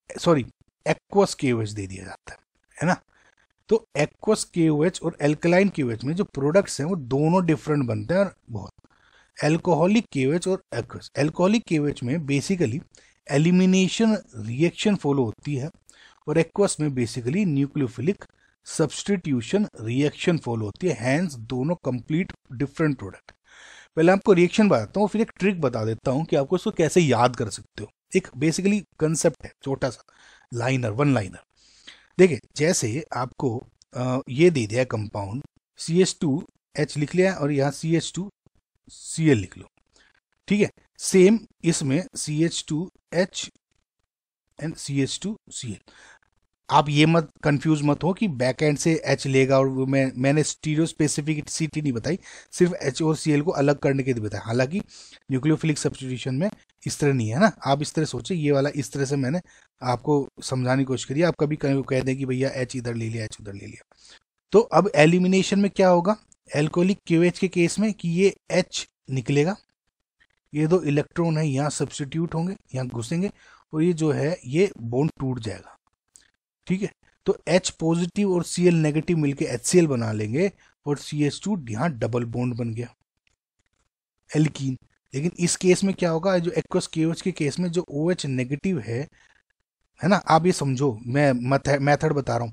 एक्वस KOH दे दिया जाता है ना। तो एक्वस KOH और एल्कलाइन KOH में जो प्रोडक्ट्स हैं वो दोनों डिफरेंट बनते हैं और बहुत। एल्कोहलिक KOH और एक्वस, एल्कोहलिक KOH में बेसिकली एलिमिनेशन रिएक्शन फॉलो होती है और एक्वस में basically nucleophilic substitution reaction follow होती है, हैंस दोनों कंप्लीट डिफरेंट प्रोडक्ट। पहले आपको रिएक्शन बताता हूँ, फिर एक ट्रिक बता देता हूँ कि आपको इसको कैसे याद कर सकते हो। एक बेसिकली कंसेप्ट है, छोटा सा लाइनर, वन लाइनर। देखिए जैसे आपको ये दे दिया कंपाउंड CH2H लिख लिया और यहाँ CH2Cl लिख लो, ठीक है। सेम इसमें CH2H एंड CH2Cl। आप ये मत कंफ्यूज मत हो कि बैक एंड से H लेगा, और मैंने स्टीरियो स्पेसिफिसिटी नहीं बताई, सिर्फ H और Cl को अलग करने के लिए बताया। हालांकि न्यूक्लियोफिलिक सब्स्टिट्यूशन में इस तरह नहीं है ना, आप इस तरह सोचिए, ये वाला इस तरह से मैंने आपको समझाने की कोशिश करी। आप कभी कह दें कि भैया H इधर ले लिया, H उधर ले लिया। तो अब एलिमिनेशन में क्या होगा एल्कोहलिक KOH के केस में, कि ये H निकलेगा, ये दो इलेक्ट्रॉन है यहाँ सब्स्टिट्यूट होंगे, यहाँ घुसेंगे, और ये जो है ये बॉन्ड टूट जाएगा, ठीक है। तो H पॉजिटिव और Cl नेगेटिव मिलके HCl बना लेंगे और CH2 यहाँ डबल बॉन्ड बन गया, एल्कीन। लेकिन इस केस में क्या होगा, जो एक्वस KOH के केस में जो OH नेगेटिव है ना, आप ये समझो, मैं मेथड बता रहा हूँ।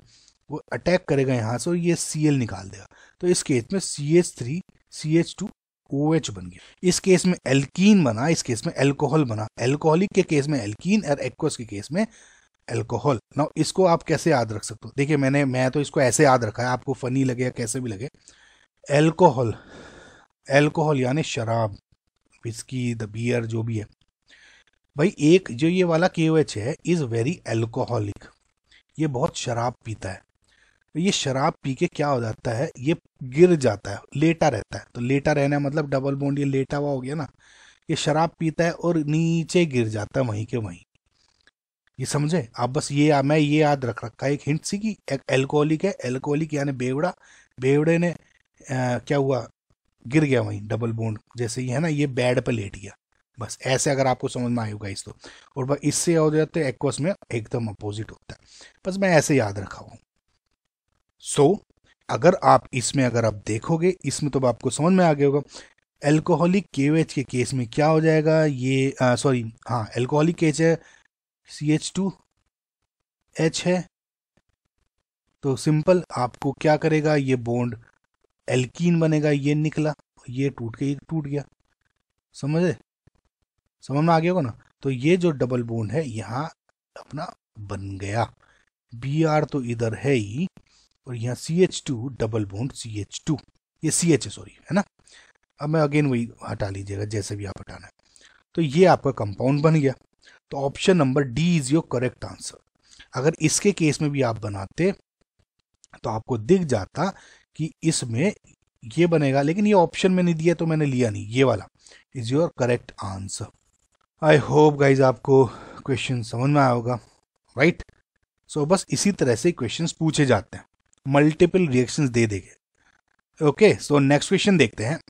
वो अटैक करेगा यहाँ से और ये Cl निकाल देगा। तो इस केस में CH3 CH2 OH बन गया। इस केस में एल्कीन बना, इस केस में एल्कोहल बना। एल्कोहलिक के केस में एल्कीन और एक्वस के केस में एल्कोहल। नाउ इसको आप कैसे याद रख सकते हो? देखिए मैं तो इसको ऐसे याद रखा है, आपको फनी लगे या कैसे भी लगे। एल्कोहल, एल्कोहल यानी शराब, विस्की, द बियर, जो भी है भाई। एक जो ये वाला KOH है इज वेरी एल्कोहलिक, ये बहुत शराब पीता है। ये शराब पी के क्या हो जाता है, ये गिर जाता है, लेटा रहता है। तो लेटा रहना मतलब डबल बॉन्ड, ये लेटा हुआ हो गया ना। ये शराब पीता है और नीचे गिर जाता है वहीं के वहीं। ये समझे आप? बस ये मैं ये याद रख रखा है, एक हिंट सी कि एल्कोहलिक है, एल्कोहलिक यानी बेवड़ा, बेवड़े ने क्या हुआ, गिर गया वहीं डबल बॉन्ड जैसे ही है ना, ये बेड पे लेट गया। बस ऐसे अगर आपको समझ में आएगा इस तो। और बस इससे हो जाते हैं एक्वस में एकदम अपोजिट होता है। बस मैं ऐसे याद रखा हूँ। सो अगर आप इसमें अगर आप देखोगे इसमें तो आपको समझ में आ गया होगा। एल्कोहलिक KOH के केस में क्या हो जाएगा, ये सॉरी हाँ एल्कोहलिक केस है CH2H है। तो सिंपल आपको क्या करेगा, ये बॉन्ड एल्कीन बनेगा, ये निकला, ये टूट के ये टूट गया। समझे? समझ में आ गया होगा ना। तो ये जो डबल बॉन्ड है यहाँ अपना बन गया। Br तो इधर है ही, और यहाँ CH2 डबल बॉन्ड CH2, ये CH है सॉरी, है ना। अब मैं अगेन वही हटा लीजिएगा जैसे भी आप हटाना है। तो ये आपका कंपाउंड बन गया। तो option number D is your correct answer. अगर इसके केस में भी आप बनाते तो आपको दिख जाता कि इसमें ये बनेगा, लेकिन ये ऑप्शन में नहीं दिया तो मैंने लिया नहीं। ये वाला is your correct answer. I hope guys आपको क्वेश्चन समझ में आया होगा, राइट। सो बस इसी तरह से क्वेश्चंस पूछे जाते हैं, मल्टीपल रिएक्शंस दे देंगे। ओके, सो नेक्स्ट क्वेश्चन देखते हैं।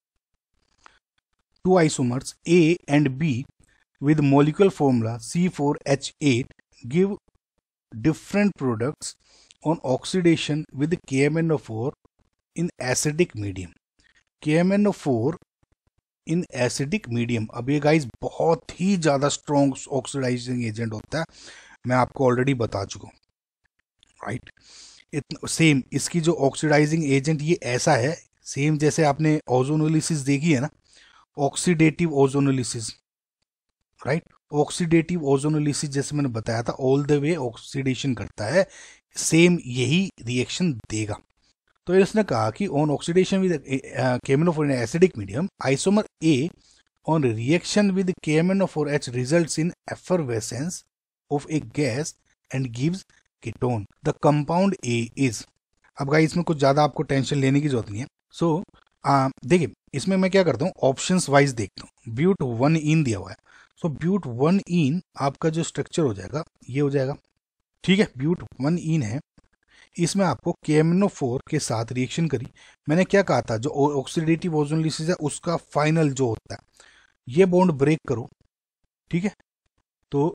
Two isomers A and B with molecular formula C4H8 give different products on oxidation with KMnO4 in acidic medium. KMnO4 in acidic medium. अब ये गाइस बहुत ही ज़्यादा स्ट्रॉन्ग ऑक्सीडाइजिंग एजेंट होता है, मैं आपको ऑलरेडी बता चुका हूँ, राइट। इतना सेम इसकी जो ऑक्सीडाइजिंग एजेंट ये ऐसा है, सेम जैसे आपने ओजोनोलिसिस देखी है ना, oxidative ozonolysis, right. Oxidative ozonolysis जैसे मैंने बताया था, ऑल द वे ऑक्सीडेशन करता है, सेम यही रिएक्शन देगा। तो इसने कहा कि on oxidation with KMnO4 in acidic medium, isomer A on reaction with KMnO4H results in effervescence of a gas and gives ketone. The compound A is। अब guys इसमें कुछ ज़्यादा आपको टेंशन लेने की जरूरत नहीं है। सो देखिए इसमें मैं क्या करता हूँ, ऑप्शंस वाइज देखता हूँ। ब्यूट 1 इन दिया हुआ है, सो ब्यूट 1 इन आपका जो स्ट्रक्चर हो जाएगा ये हो जाएगा, ठीक है। ब्यूट 1 इन है, इसमें आपको KMnO4 के साथ रिएक्शन करी। मैंने क्या कहा था, जो ऑक्सीडेटिव ओजोनोलिसिस है उसका फाइनल जो होता है, ये बॉन्ड ब्रेक करो, ठीक है। तो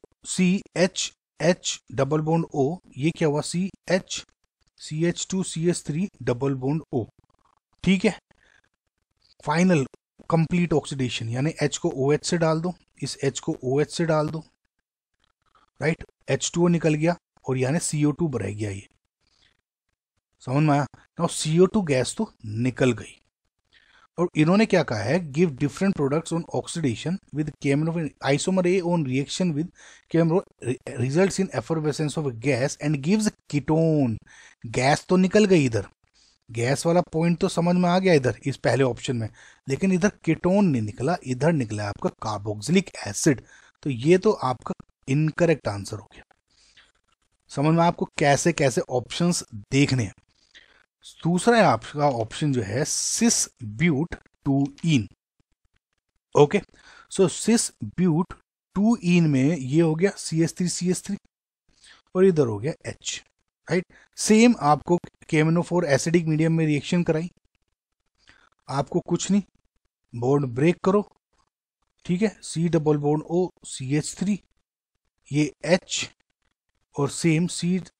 CH डबल बॉन्ड O, ये क्या हुआ CH2 CH3 double bond O, ठीक है। फाइनल कंप्लीट ऑक्सीडेशन, यानी H को OH से डाल दो, इस H को OH से डाल दो, राइट। H2O निकल गया और यानी CO2 रह गया, ये समझ में आया ना। CO2 गैस तो निकल गई, और इन्होंने क्या कहा है, give different products on oxidation with KMnO4 isomer A on reaction with KMnO results in effervescence of gas and gives ketone. Gas तो निकल गई इधर, गैस वाला पॉइंट तो समझ में आ गया इधर इस पहले ऑप्शन में, लेकिन इधर कीटोन नहीं निकला, इधर निकला है आपका कार्बोक्सिलिक एसिड। तो ये तो आपका इनकरेक्ट आंसर हो गया। समझ में आपको कैसे कैसे ऑप्शंस देखने हैं। दूसरा है आपका ऑप्शन जो है सिस ब्यूट 2 इन। ओके, सो सिस ब्यूट 2 इन में ये हो गया CH3 और इधर हो गया H, राइट। सेम आपको KMnO4 एसिडिक मीडियम में रिएक्शन कराई, आपको कुछ नहीं, बॉन्ड ब्रेक करो, ठीक है। C double bond O CH3, ये H और सेम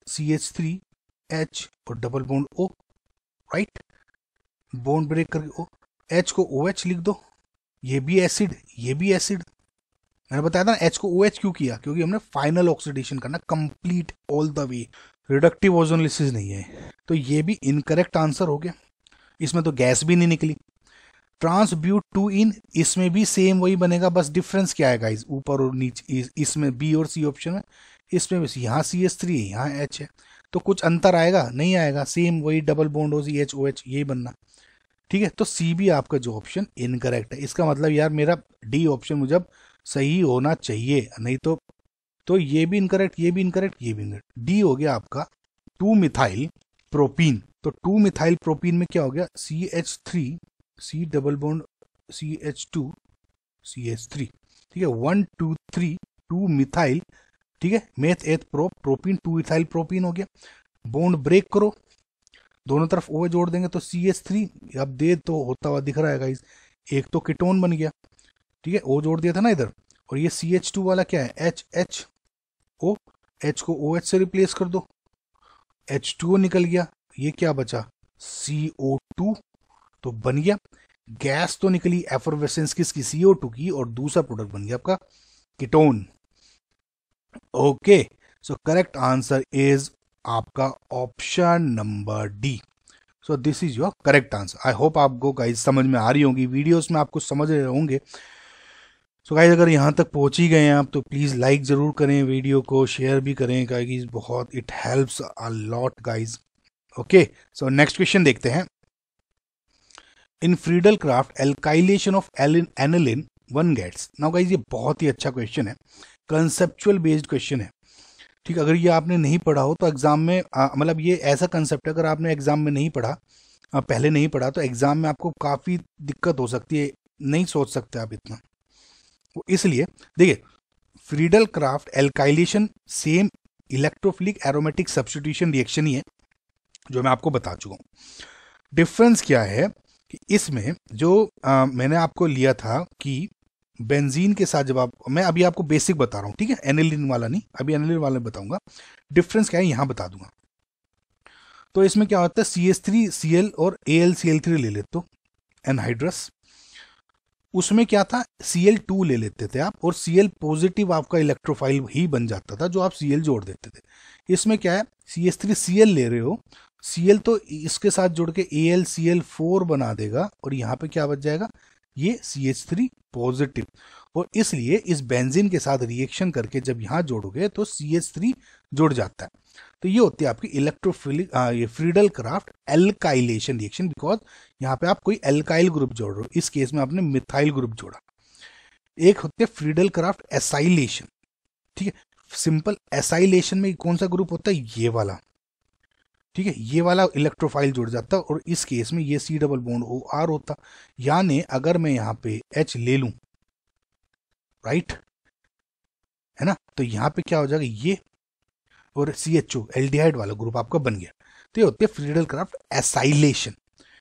CH3H और double bond O, right. Bond break करके H को OH लिख दो, ये भी एसिड ये भी एसिड। मैंने बताया था ना H को OH क्यों किया, क्योंकि हमने फाइनल ऑक्सीडेशन करना complete all the way, reductive ozonolysis नहीं है, तो ये भी इनकरेक्ट आंसर हो गया। इसमें तो गैस भी नहीं निकली। ट्रांसब्यूट टू इन, इसमें भी सेम वही बनेगा, बस डिफरेंस क्या है गाइस, ऊपर और नीचे, इसमें बी और सी ऑप्शन है, इसमें बस यहाँ CH3 है, यहाँ H है, तो कुछ अंतर आएगा? नहीं आएगा, सेम वही डबल बॉन्ड हो CH OH यही बनना। ठीक है, तो सी भी आपका जो ऑप्शन इनकरेक्ट है। इसका मतलब यार मेरा डी ऑप्शन मुझे सही होना चाहिए, नहीं तो ये भी इनकरेक्ट, ये भी इनकरेक्ट, ये भी इनकरेक्ट। डी हो गया आपका 2 मिथाइल प्रोपीन। तो 2 मिथाइल प्रोपीन में क्या हो गया, CH3 C double bond CH2 CH3, ठीक है, 1 2 3 2 मिथाइल, ठीक है, मेथ एथ प्रोपीन 2 इथाइल प्रोपीन हो गया। बॉन्ड ब्रेक करो, दोनों तरफ OH जोड़ देंगे तो CH3, अब दे तो होता हुआ दिख रहा है गाइस, एक तो कीटोन बन गया, ठीक है, O जोड़ दिया था ना इधर, और ये CH2 वाला क्या है, HO, H को OH से रिप्लेस कर दो, H2O निकल गया, ये क्या बचा, CO2, तो बन गया गैस, तो निकली एफरवेसेंस किसकी, CO2 की, और दूसरा प्रोडक्ट बन गया आपका ketone. Okay, so correct answer is आपका option number D. So this is your correct answer. I hope आपको गाइस समझ में आ रही होंगी, वीडियोस में आपको समझ रहे होंगे। सो गाइस अगर यहाँ तक पहुँच ही गए हैं आप तो प्लीज़ लाइक ज़रूर करें, वीडियो को शेयर भी करें गाइस, बहुत it helps a lot guys. Okay, so next question देखते हैं। In Friedel Crafts alkylation of aniline one gets. नाउ गाइस ये बहुत ही अच्छा क्वेश्चन है, कंसेप्चुअल बेस्ड क्वेश्चन है। ठीक, अगर ये आपने नहीं पढ़ा हो तो एग्जाम में मतलब ये ऐसा कंसेप्ट है, अगर आपने एग्जाम में नहीं पढ़ा, पहले नहीं पढ़ा, तो एग्जाम में आपको काफ़ी दिक्कत हो सकती है, नहीं सोच सकते आप इतना। वो इसलिए देखिए, Friedel Crafts alkylation same electrophilic aromatic substitution reaction ही है जो मैं आपको बता चुका हूँ। डिफरेंस क्या है कि इसमें जो मैंने आपको लिया था कि बेंजीन के साथ जब मैं अभी आपको बेसिक बता रहा हूँ, ठीक है, एनिलिन वाला नहीं, अभी एनिलिन वाला बताऊंगा, डिफरेंस क्या है यहाँ बता दूंगा। तो इसमें क्या होता है, CH3Cl और AlCl3 ले लेते हो एनहाइड्रस, उसमें क्या था, Cl2 ले लेते थे आप, और Cl पॉजिटिव आपका इलेक्ट्रोफाइल ही बन जाता था जो आप Cl जोड़ देते थे। इसमें क्या है, CH3Cl ले रहे हो, Cl तो इसके साथ जोड़ के AlCl4 बना देगा, और यहाँ पे क्या बच जाएगा, ये CH3 पॉजिटिव, और इसलिए इस बेंजीन के साथ रिएक्शन करके जब यहाँ जोड़ोगे तो CH3 जुड़ जाता है। तो ये होती है आपकी इलेक्ट्रोफिलिक ये Friedel Crafts alkylation reaction, because यहाँ पे आप कोई एल्काइल ग्रुप जोड़ रहे हो, इस केस में आपने मिथाइल ग्रुप जोड़ा। एक होती है फ्रीडल क्राफ्ट एसाइलेशन, ठीक है, सिंपल एसाइलेशन में कौन सा ग्रुप होता है, ये वाला, ठीक है, ये वाला इलेक्ट्रोफाइल जुड़ जाता है, और इस केस में ये C डबल बॉन्ड OR होता, यानी अगर मैं यहाँ पे H ले लूं, राइट है ना, तो यहाँ पे क्या हो जाएगा, ये और CHO एल्डिहाइड वाला ग्रुप आपका बन गया। तो ये होती है फ्रीडल क्राफ्ट एसाइलेशन।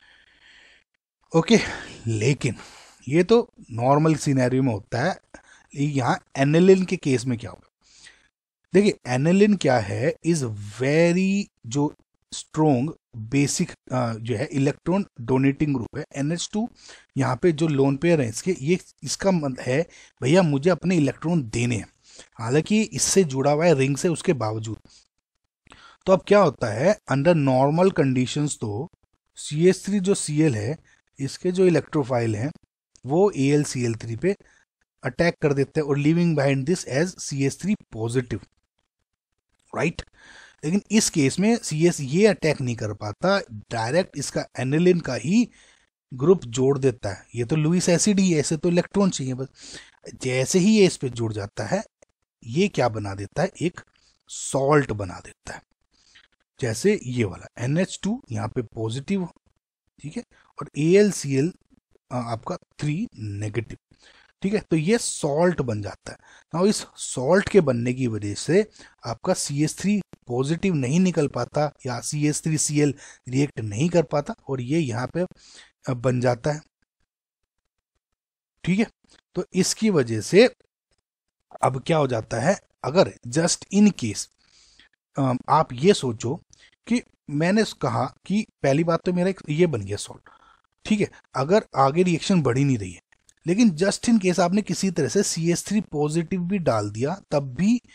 ओके, लेकिन ये तो नॉर्मल सिनेरियो में होता है, यहाँ एनिलिन के केस में क्या होगा, देखिए एनिलिन क्या है, इज वेरी जो स्ट्रोंग बेसिक जो है इलेक्ट्रॉन डोनेटिंग ग्रुप है, NH2 यहाँ पे जो लोन पेयर है इसके, ये इसका मतलब है भैया मुझे अपने इलेक्ट्रॉन देने हैं, हालांकि इससे जुड़ा हुआ है रिंग से, उसके बावजूद। तो अब क्या होता है, अंडर नॉर्मल कंडीशंस तो CH3 जो Cl है, इसके जो इलेक्ट्रोफाइल हैं वो AlCl3 पे अटैक कर देते हैं, और living behind this as CH3 positive, right. लेकिन इस केस में CS ये अटैक नहीं कर पाता, डायरेक्ट इसका एनिलिन का ही ग्रुप जोड़ देता है। ये तो लुईस एसिड ही है, ऐसे तो इलेक्ट्रॉन चाहिए बस, जैसे ही ये इस पे जुड़ जाता है, ये क्या बना देता है, एक सॉल्ट बना देता है, जैसे ये वाला NH2 यहाँ पे पॉजिटिव, ठीक है, और AlCl आपका 3 नेगेटिव, ठीक है, तो ये सॉल्ट बन जाता है। ना इस सॉल्ट के बनने की वजह से आपका CH3 पॉजिटिव नहीं निकल पाता, या CH3Cl रिएक्ट नहीं कर पाता, और ये यहाँ पे बन जाता है, ठीक है। तो इसकी वजह से अब क्या हो जाता है, अगर जस्ट इन केस आप ये सोचो कि मैंने कहा कि पहली बात तो मेरा एक ये बन गया सॉल्ट, ठीक है, अगर आगे रिएक्शन बढ़ ही नहीं रही है, लेकिन जस्ट इन केस आपने किसी तरह से CH3 पॉजिटिव भी डाल दिया, तब भी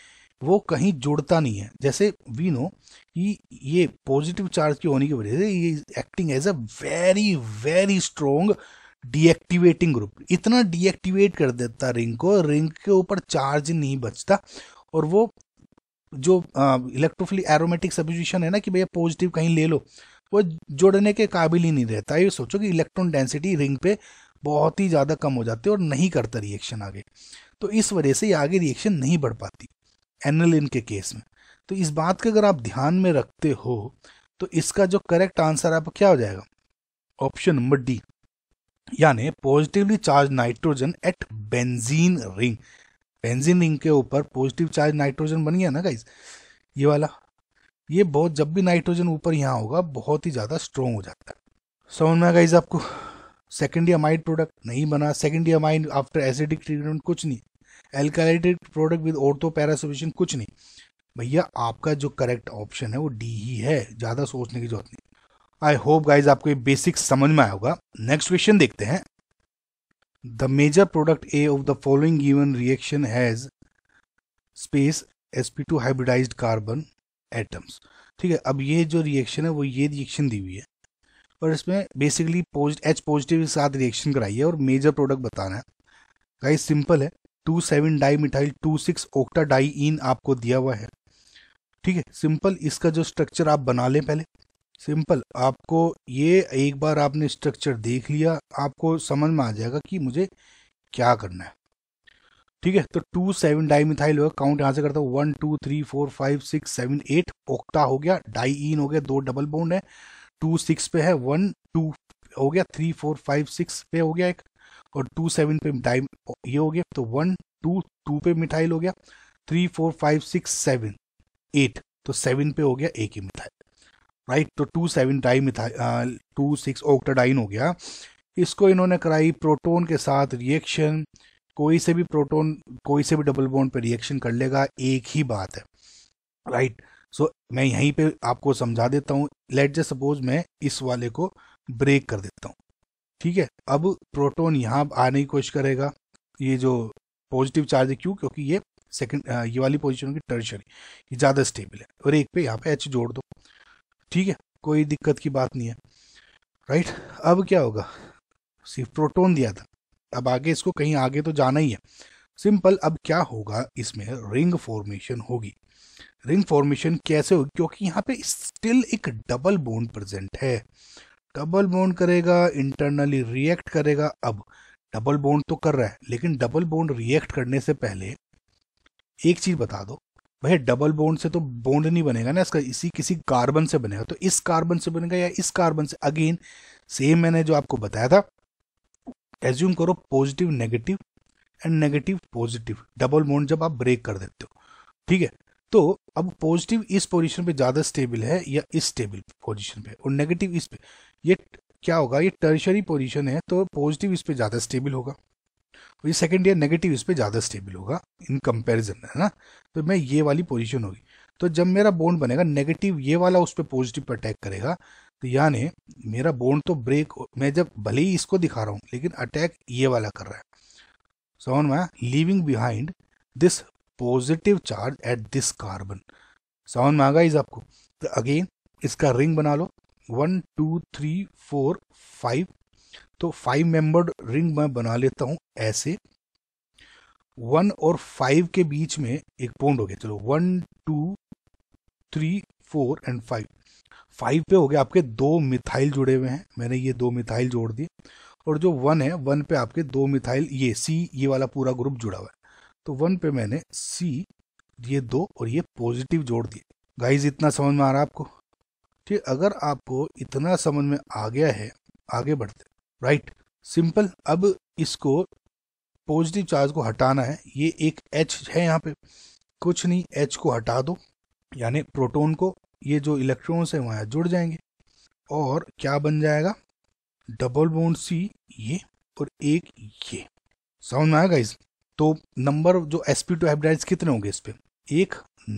वो कहीं जुड़ता नहीं है। जैसे वी नो कि ये पॉजिटिव चार्ज के होने की वजह से ये acting as a very very strong deactivating group, इतना डीएक्टिवेट कर देता रिंग को, रिंग के ऊपर चार्ज नहीं बचता, और वो जो इलेक्ट्रोफिलिक एरोमेटिक सब्स्टिट्यूशन है ना कि भैया पॉजिटिव कहीं ले लो, वो जुड़ने के काबिल ही नहीं रहता। ये सोचो कि इलेक्ट्रॉन डेंसिटी रिंग पे बहुत ही ज़्यादा कम हो जाती है और नहीं करता रिएक्शन आगे, तो इस वजह से ये आगे रिएक्शन नहीं बढ़ पाती एनिलीन के केस में। तो इस बात का अगर आप ध्यान में रखते हो तो इसका जो करेक्ट आंसर आपका क्या हो जाएगा, ऑप्शन नंबर डी, यानी positively charge nitrogen at benzene ring. Benzene ring के ऊपर पॉजिटिव चार्ज नाइट्रोजन बन गया ना गाइस, ये वाला, ये बहुत, जब भी नाइट्रोजन ऊपर यहाँ होगा बहुत ही ज्यादा स्ट्रॉन्ग हो जाता है। समझ में गाइस आपको? सेकेंडरी अमाइड प्रोडक्ट नहीं बना, secondary amide after acidic treatment कुछ नहीं, alkylated product with ortho para solution कुछ नहीं, भैया आपका जो करेक्ट ऑप्शन है वो डी ही है, ज्यादा सोचने की जरूरत नहीं। आई होप गाइज आपको ये बेसिक समझ में आया होगा। नेक्स्ट क्वेश्चन देखते हैं। The major product A of the following given reaction has space sp2 hybridised carbon atoms. ठीक है, अब ये जो रिएक्शन है वो ये रिएक्शन दी हुई है और इसमें बेसिकली H पॉजिटिव के साथ रिएक्शन कराई है और मेजर प्रोडक्ट बताना है। गाइस सिंपल है, 2,7 डाई मिथाइल 2,6 ऑक्टाडाइईन आपको दिया हुआ है। ठीक है, सिंपल इसका जो स्ट्रक्चर आप बना लें पहले। सिंपल, आपको ये एक बार आपने स्ट्रक्चर देख लिया आपको समझ में आ जाएगा कि मुझे क्या करना है। ठीक है, तो 2,7 डाई मिथाइल होगा, काउंट यहाँ से करता हूँ, 1 2 3 4 5 6 7 8 ऑक्टा हो गया, डाईईन हो गया, 2 डबल बॉन्ड है, 2 6 पे है, 1 2 हो गया, 3 4 5 6 पे हो गया एक, और 2 7 पे डाई ये हो गया, तो 1 2 2 पे मिथाइल हो गया, 3 4 5 6 7 8, तो 7 पे हो गया एक ही मिथाइल, राइट। तो 2 7 डाई मिथाइल 2 6 ऑक्टाडाइन हो गया। इसको इन्होंने कराई प्रोटोन के साथ रिएक्शन, कोई से भी प्रोटोन कोई से भी डबल बॉन्ड पे रिएक्शन कर लेगा, एक ही बात है, राइट। सो मैं यहीं पे आपको समझा देता हूँ। लेट जस्ट सपोज मैं इस वाले को ब्रेक कर देता हूँ, ठीक है। अब प्रोटोन यहाँ आने की कोशिश करेगा, ये जो पॉजिटिव चार्ज है, क्यों, क्योंकि ये सेकंड ये वाली पोजीशन होगी टर्शियरी, ये ज़्यादा स्टेबल है, और एक पे यहाँ पे H जोड़ दो, ठीक है, कोई दिक्कत की बात नहीं है, राइट। अब क्या होगा, सिर्फ प्रोटोन दिया था, अब आगे इसको कहीं आगे तो जाना ही है। सिंपल, अब क्या होगा, इसमें रिंग फॉर्मेशन होगी। रिंग फॉर्मेशन कैसे होगी, क्योंकि यहाँ पे स्टिल एक डबल बॉन्ड प्रेजेंट है, डबल बॉन्ड करेगा, इंटरनली रिएक्ट करेगा। अब डबल बॉन्ड तो कर रहा है, लेकिन डबल बॉन्ड रिएक्ट करने से पहले एक चीज बता दो, भाई डबल बॉन्ड से तो बॉन्ड नहीं बनेगा ना इसका, इसी किसी कार्बन से बनेगा, तो इस कार्बन से बनेगा या इस कार्बन से, अगेन सेम मैंने जो आपको बताया था, एज्यूम करो positive negative and negative positive, double bond जब आप ब्रेक कर देते हो, ठीक है। तो अब पॉजिटिव इस पोजीशन पे ज्यादा स्टेबल है या इस स्टेबल पोजीशन पे, और नेगेटिव इस पे, ये क्या होगा, ये टर्शरी पोजीशन है, तो पॉजिटिव इस पे ज्यादा स्टेबल होगा, और ये सेकंड या नेगेटिव इस पे ज्यादा स्टेबल होगा इन कंपैरिजन, है ना। तो मैं ये वाली पोजीशन होगी, तो जब मेरा बॉन्ड बनेगा नेगेटिव ये वाला उस पर पॉजिटिव पर अटैक करेगा, तो यानी मेरा बॉन्ड तो ब्रेक, मैं जब भले ही इसको दिखा रहा हूँ लेकिन अटैक ये वाला कर रहा है, समझ में, leaving behind this positive charge at this carbon. समझ में आ गई आपको? तो अगेन इसका रिंग बना लो, 1 2 3 4 5, तो 5 मेंबर्ड रिंग मैं बना लेता हूं ऐसे, 1 और 5 के बीच में एक बॉन्ड हो गया, चलो 1 2 3 4 एंड 5, 5 पे हो गया आपके 2 मिथाइल जुड़े हुए हैं, मैंने ये 2 मिथाइल जोड़ दिए, और जो 1 है 1 पे आपके 2 मिथाइल, ये C ये वाला पूरा ग्रुप जुड़ा हुआ है, तो 1 पे मैंने C ये 2 और ये पॉजिटिव जोड़ दिए। गाइज इतना समझ में आ रहा है आपको? ठीक, अगर आपको इतना समझ में आ गया है, आगे बढ़ते, राइट। सिंपल, अब इसको पॉजिटिव चार्ज को हटाना है, ये एक H है यहाँ पे, कुछ नहीं, H को हटा दो, यानी प्रोटॉन को, ये जो इलेक्ट्रॉन्स है वहाँ जुड़ जाएंगे, और क्या बन जाएगा, डबल बॉन्ड C ये और एक ये। समझ में आया गाइस? तो नंबर जो sp2 हाइब्रिडाइड्स कितने होंगे इस पे, 1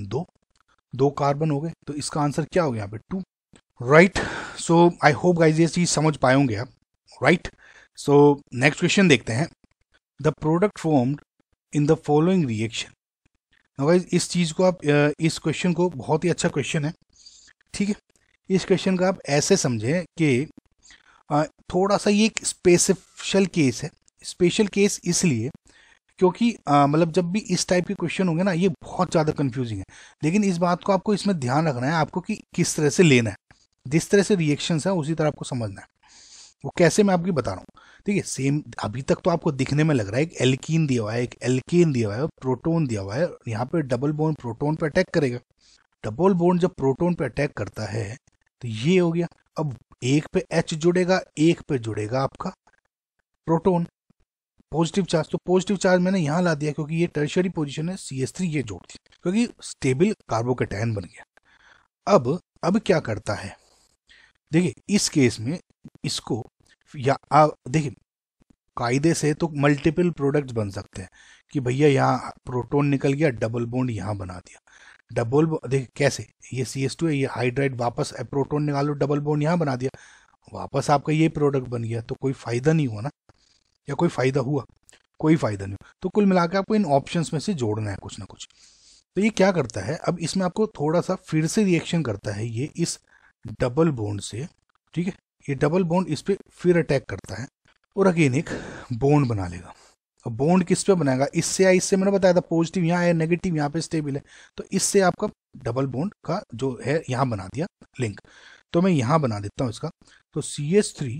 2 कार्बन हो गए, तो इसका आंसर क्या हो गया यहाँ पे 2, right. So I hope guys ये चीज समझ पाए होंगे आप, राइट। सो नेक्स्ट क्वेश्चन देखते हैं। The product formed in the following reaction now guys इस चीज़ को आप इस क्वेश्चन को, बहुत ही अच्छा क्वेश्चन है, ठीक है। इस क्वेश्चन का आप ऐसे समझें कि थोड़ा सा ये एक स्पेशल केस है। स्पेशल केस इसलिए क्योंकि मतलब जब भी इस टाइप के क्वेश्चन होंगे ना, ये बहुत ज़्यादा कंफ्यूजिंग है। लेकिन इस बात को आपको इसमें ध्यान रखना है आपको कि किस तरह से लेना है, जिस तरह से रिएक्शंस है उसी तरह आपको समझना है। वो कैसे मैं आपकी बता रहा हूँ, ठीक है। सेम अभी तक तो आपको दिखने में लग रहा है एक एल्कीन दिया हुआ है, एक एल्केन दिया हुआ है, प्रोटोन दिया हुआ है, यहाँ पे डबल बॉन्ड प्रोटोन पे अटैक करेगा। डबल बॉन्ड जब प्रोटोन पे अटैक करता है तो ये हो गया। अब एक पे एच जुड़ेगा, एक पे जुड़ेगा आपका प्रोटोन, पॉजिटिव चार्ज। तो पॉजिटिव चार्ज मैंने यहाँ ला दिया क्योंकि ये टर्शियरी पोजीशन है, CH3 ये जोड़ दी क्योंकि स्टेबल कार्बोकेटायन बन गया। अब क्या करता है, देखिए इस केस में इसको, या देखिए कायदे से तो मल्टीपल प्रोडक्ट्स बन सकते हैं कि भैया यहाँ प्रोटोन निकल गया, डबल बॉन्ड यहाँ बना दिया। देखिए कैसे, ये CH2 है, ये हाइड्राइड, वापस प्रोटोन निकालो, डबल बॉन्ड यहाँ बना दिया, वापस आपका ये प्रोडक्ट बन गया। तो कोई फायदा नहीं हुआ ना, या कोई फायदा हुआ? कोई फायदा नहीं। तो कुल मिलाकर आपको इन ऑप्शंस में से जोड़ना है कुछ ना कुछ। तो ये क्या करता है, अब इसमें आपको थोड़ा सा फिर से रिएक्शन करता है ये इस डबल बॉन्ड से, ठीक है। ये डबल बॉन्ड इस पे फिर अटैक करता है और अगेन एक बॉन्ड बना लेगा। अब बॉन्ड किस पे बनाएगा, इससे या इससे, मैंने बताया था पॉजिटिव यहाँ है, नेगेटिव यहाँ पे स्टेबल है, तो इससे आपका डबल बॉन्ड का जो है यहाँ बना दिया लिंक। तो मैं यहाँ बना देता हूँ इसका, तो CH3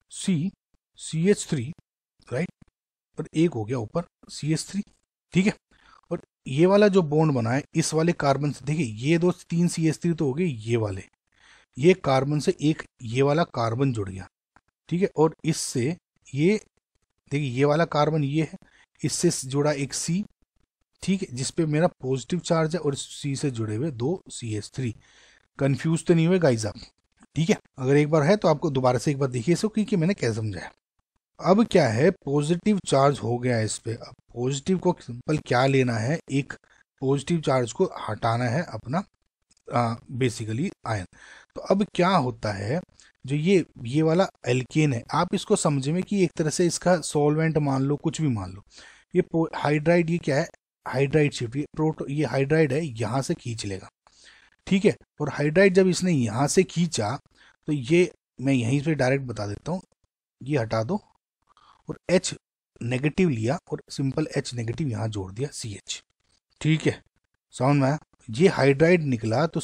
CH3 राइट, और एक हो गया ऊपर CH3, ठीक है। और ये वाला जो बॉन्ड बना है इस वाले कार्बन से, देखिए ये दो 3 CH3 तो हो गए, ये वाले, ये कार्बन से एक ये वाला कार्बन जुड़ गया, ठीक है। और इससे ये, देखिए ये वाला कार्बन ये है, इससे जुड़ा एक C, ठीक है, जिसपे मेरा पॉजिटिव चार्ज है, और C से जुड़े हुए 2 CH3। कंफ्यूज तो नहीं हुए गाइस आप? ठीक है, अगर एक बार है तो आपको दोबारा से एक बार देखिए इसको कि मैंने क्या समझाया। अब क्या है, पॉजिटिव चार्ज हो गया है इस पे। अब पॉजिटिव को सिंपल क्या लेना है, एक पॉजिटिव चार्ज को हटाना है अपना बेसिकली आयन। तो अब क्या होता है, जो ये वाला एल्केन है, आप इसको समझे में कि एक तरह से इसका सॉल्वेंट मान लो, कुछ भी मान लो। ये हाइड्राइड, ये क्या है, हाइड्राइड शिफ्ट, ये ये हाइड्राइड है, यहाँ से खींच लेगा, ठीक है। और हाइड्राइड जब इसने यहाँ से खींचा तो ये, मैं यहीं पे डायरेक्ट बता देता हूँ, ये हटा दो और H नेगेटिव लिया और सिंपल H नेगेटिव यहाँ जोड़ दिया CH, ठीक है। समझ में आया? ये हाइड्राइड निकला तो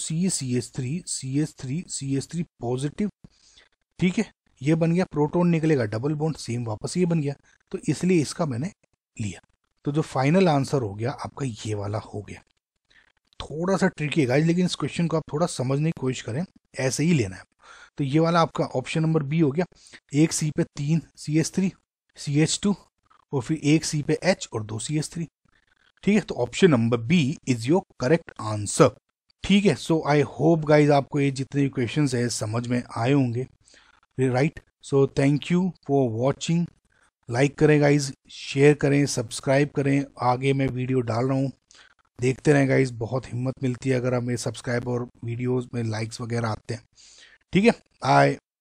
CH3 पॉजिटिव, ठीक है, ये बन गया। प्रोटॉन निकलेगा, डबल बॉन्ड, सेम वापस ये बन गया। तो इसलिए इसका मैंने लिया। तो जो फाइनल आंसर हो गया आपका ये वाला हो गया। थोड़ा सा ट्रिकी है गाइस, लेकिन इस क्वेश्चन को आप थोड़ा समझने की कोशिश करें, ऐसे ही लेना है। तो ये वाला आपका ऑप्शन नंबर बी हो गया। एक C पे 3 CH3 CH2 और फिर एक C पे H और 2 CH3, ठीक है। तो option number B is your correct answer, ठीक है। सो आई होप गाइज आपको ये जितने भी क्वेश्चन है समझ में आए होंगे, right. So thank you for watching. Like करें गाइज, शेयर करें, सब्सक्राइब करें, आगे मैं वीडियो डाल रहा हूँ, देखते रहें गाइज। बहुत हिम्मत मिलती है अगर हमें सब्सक्राइब और वीडियोस में लाइक्स वगैरह आते हैं, ठीक है। बाय।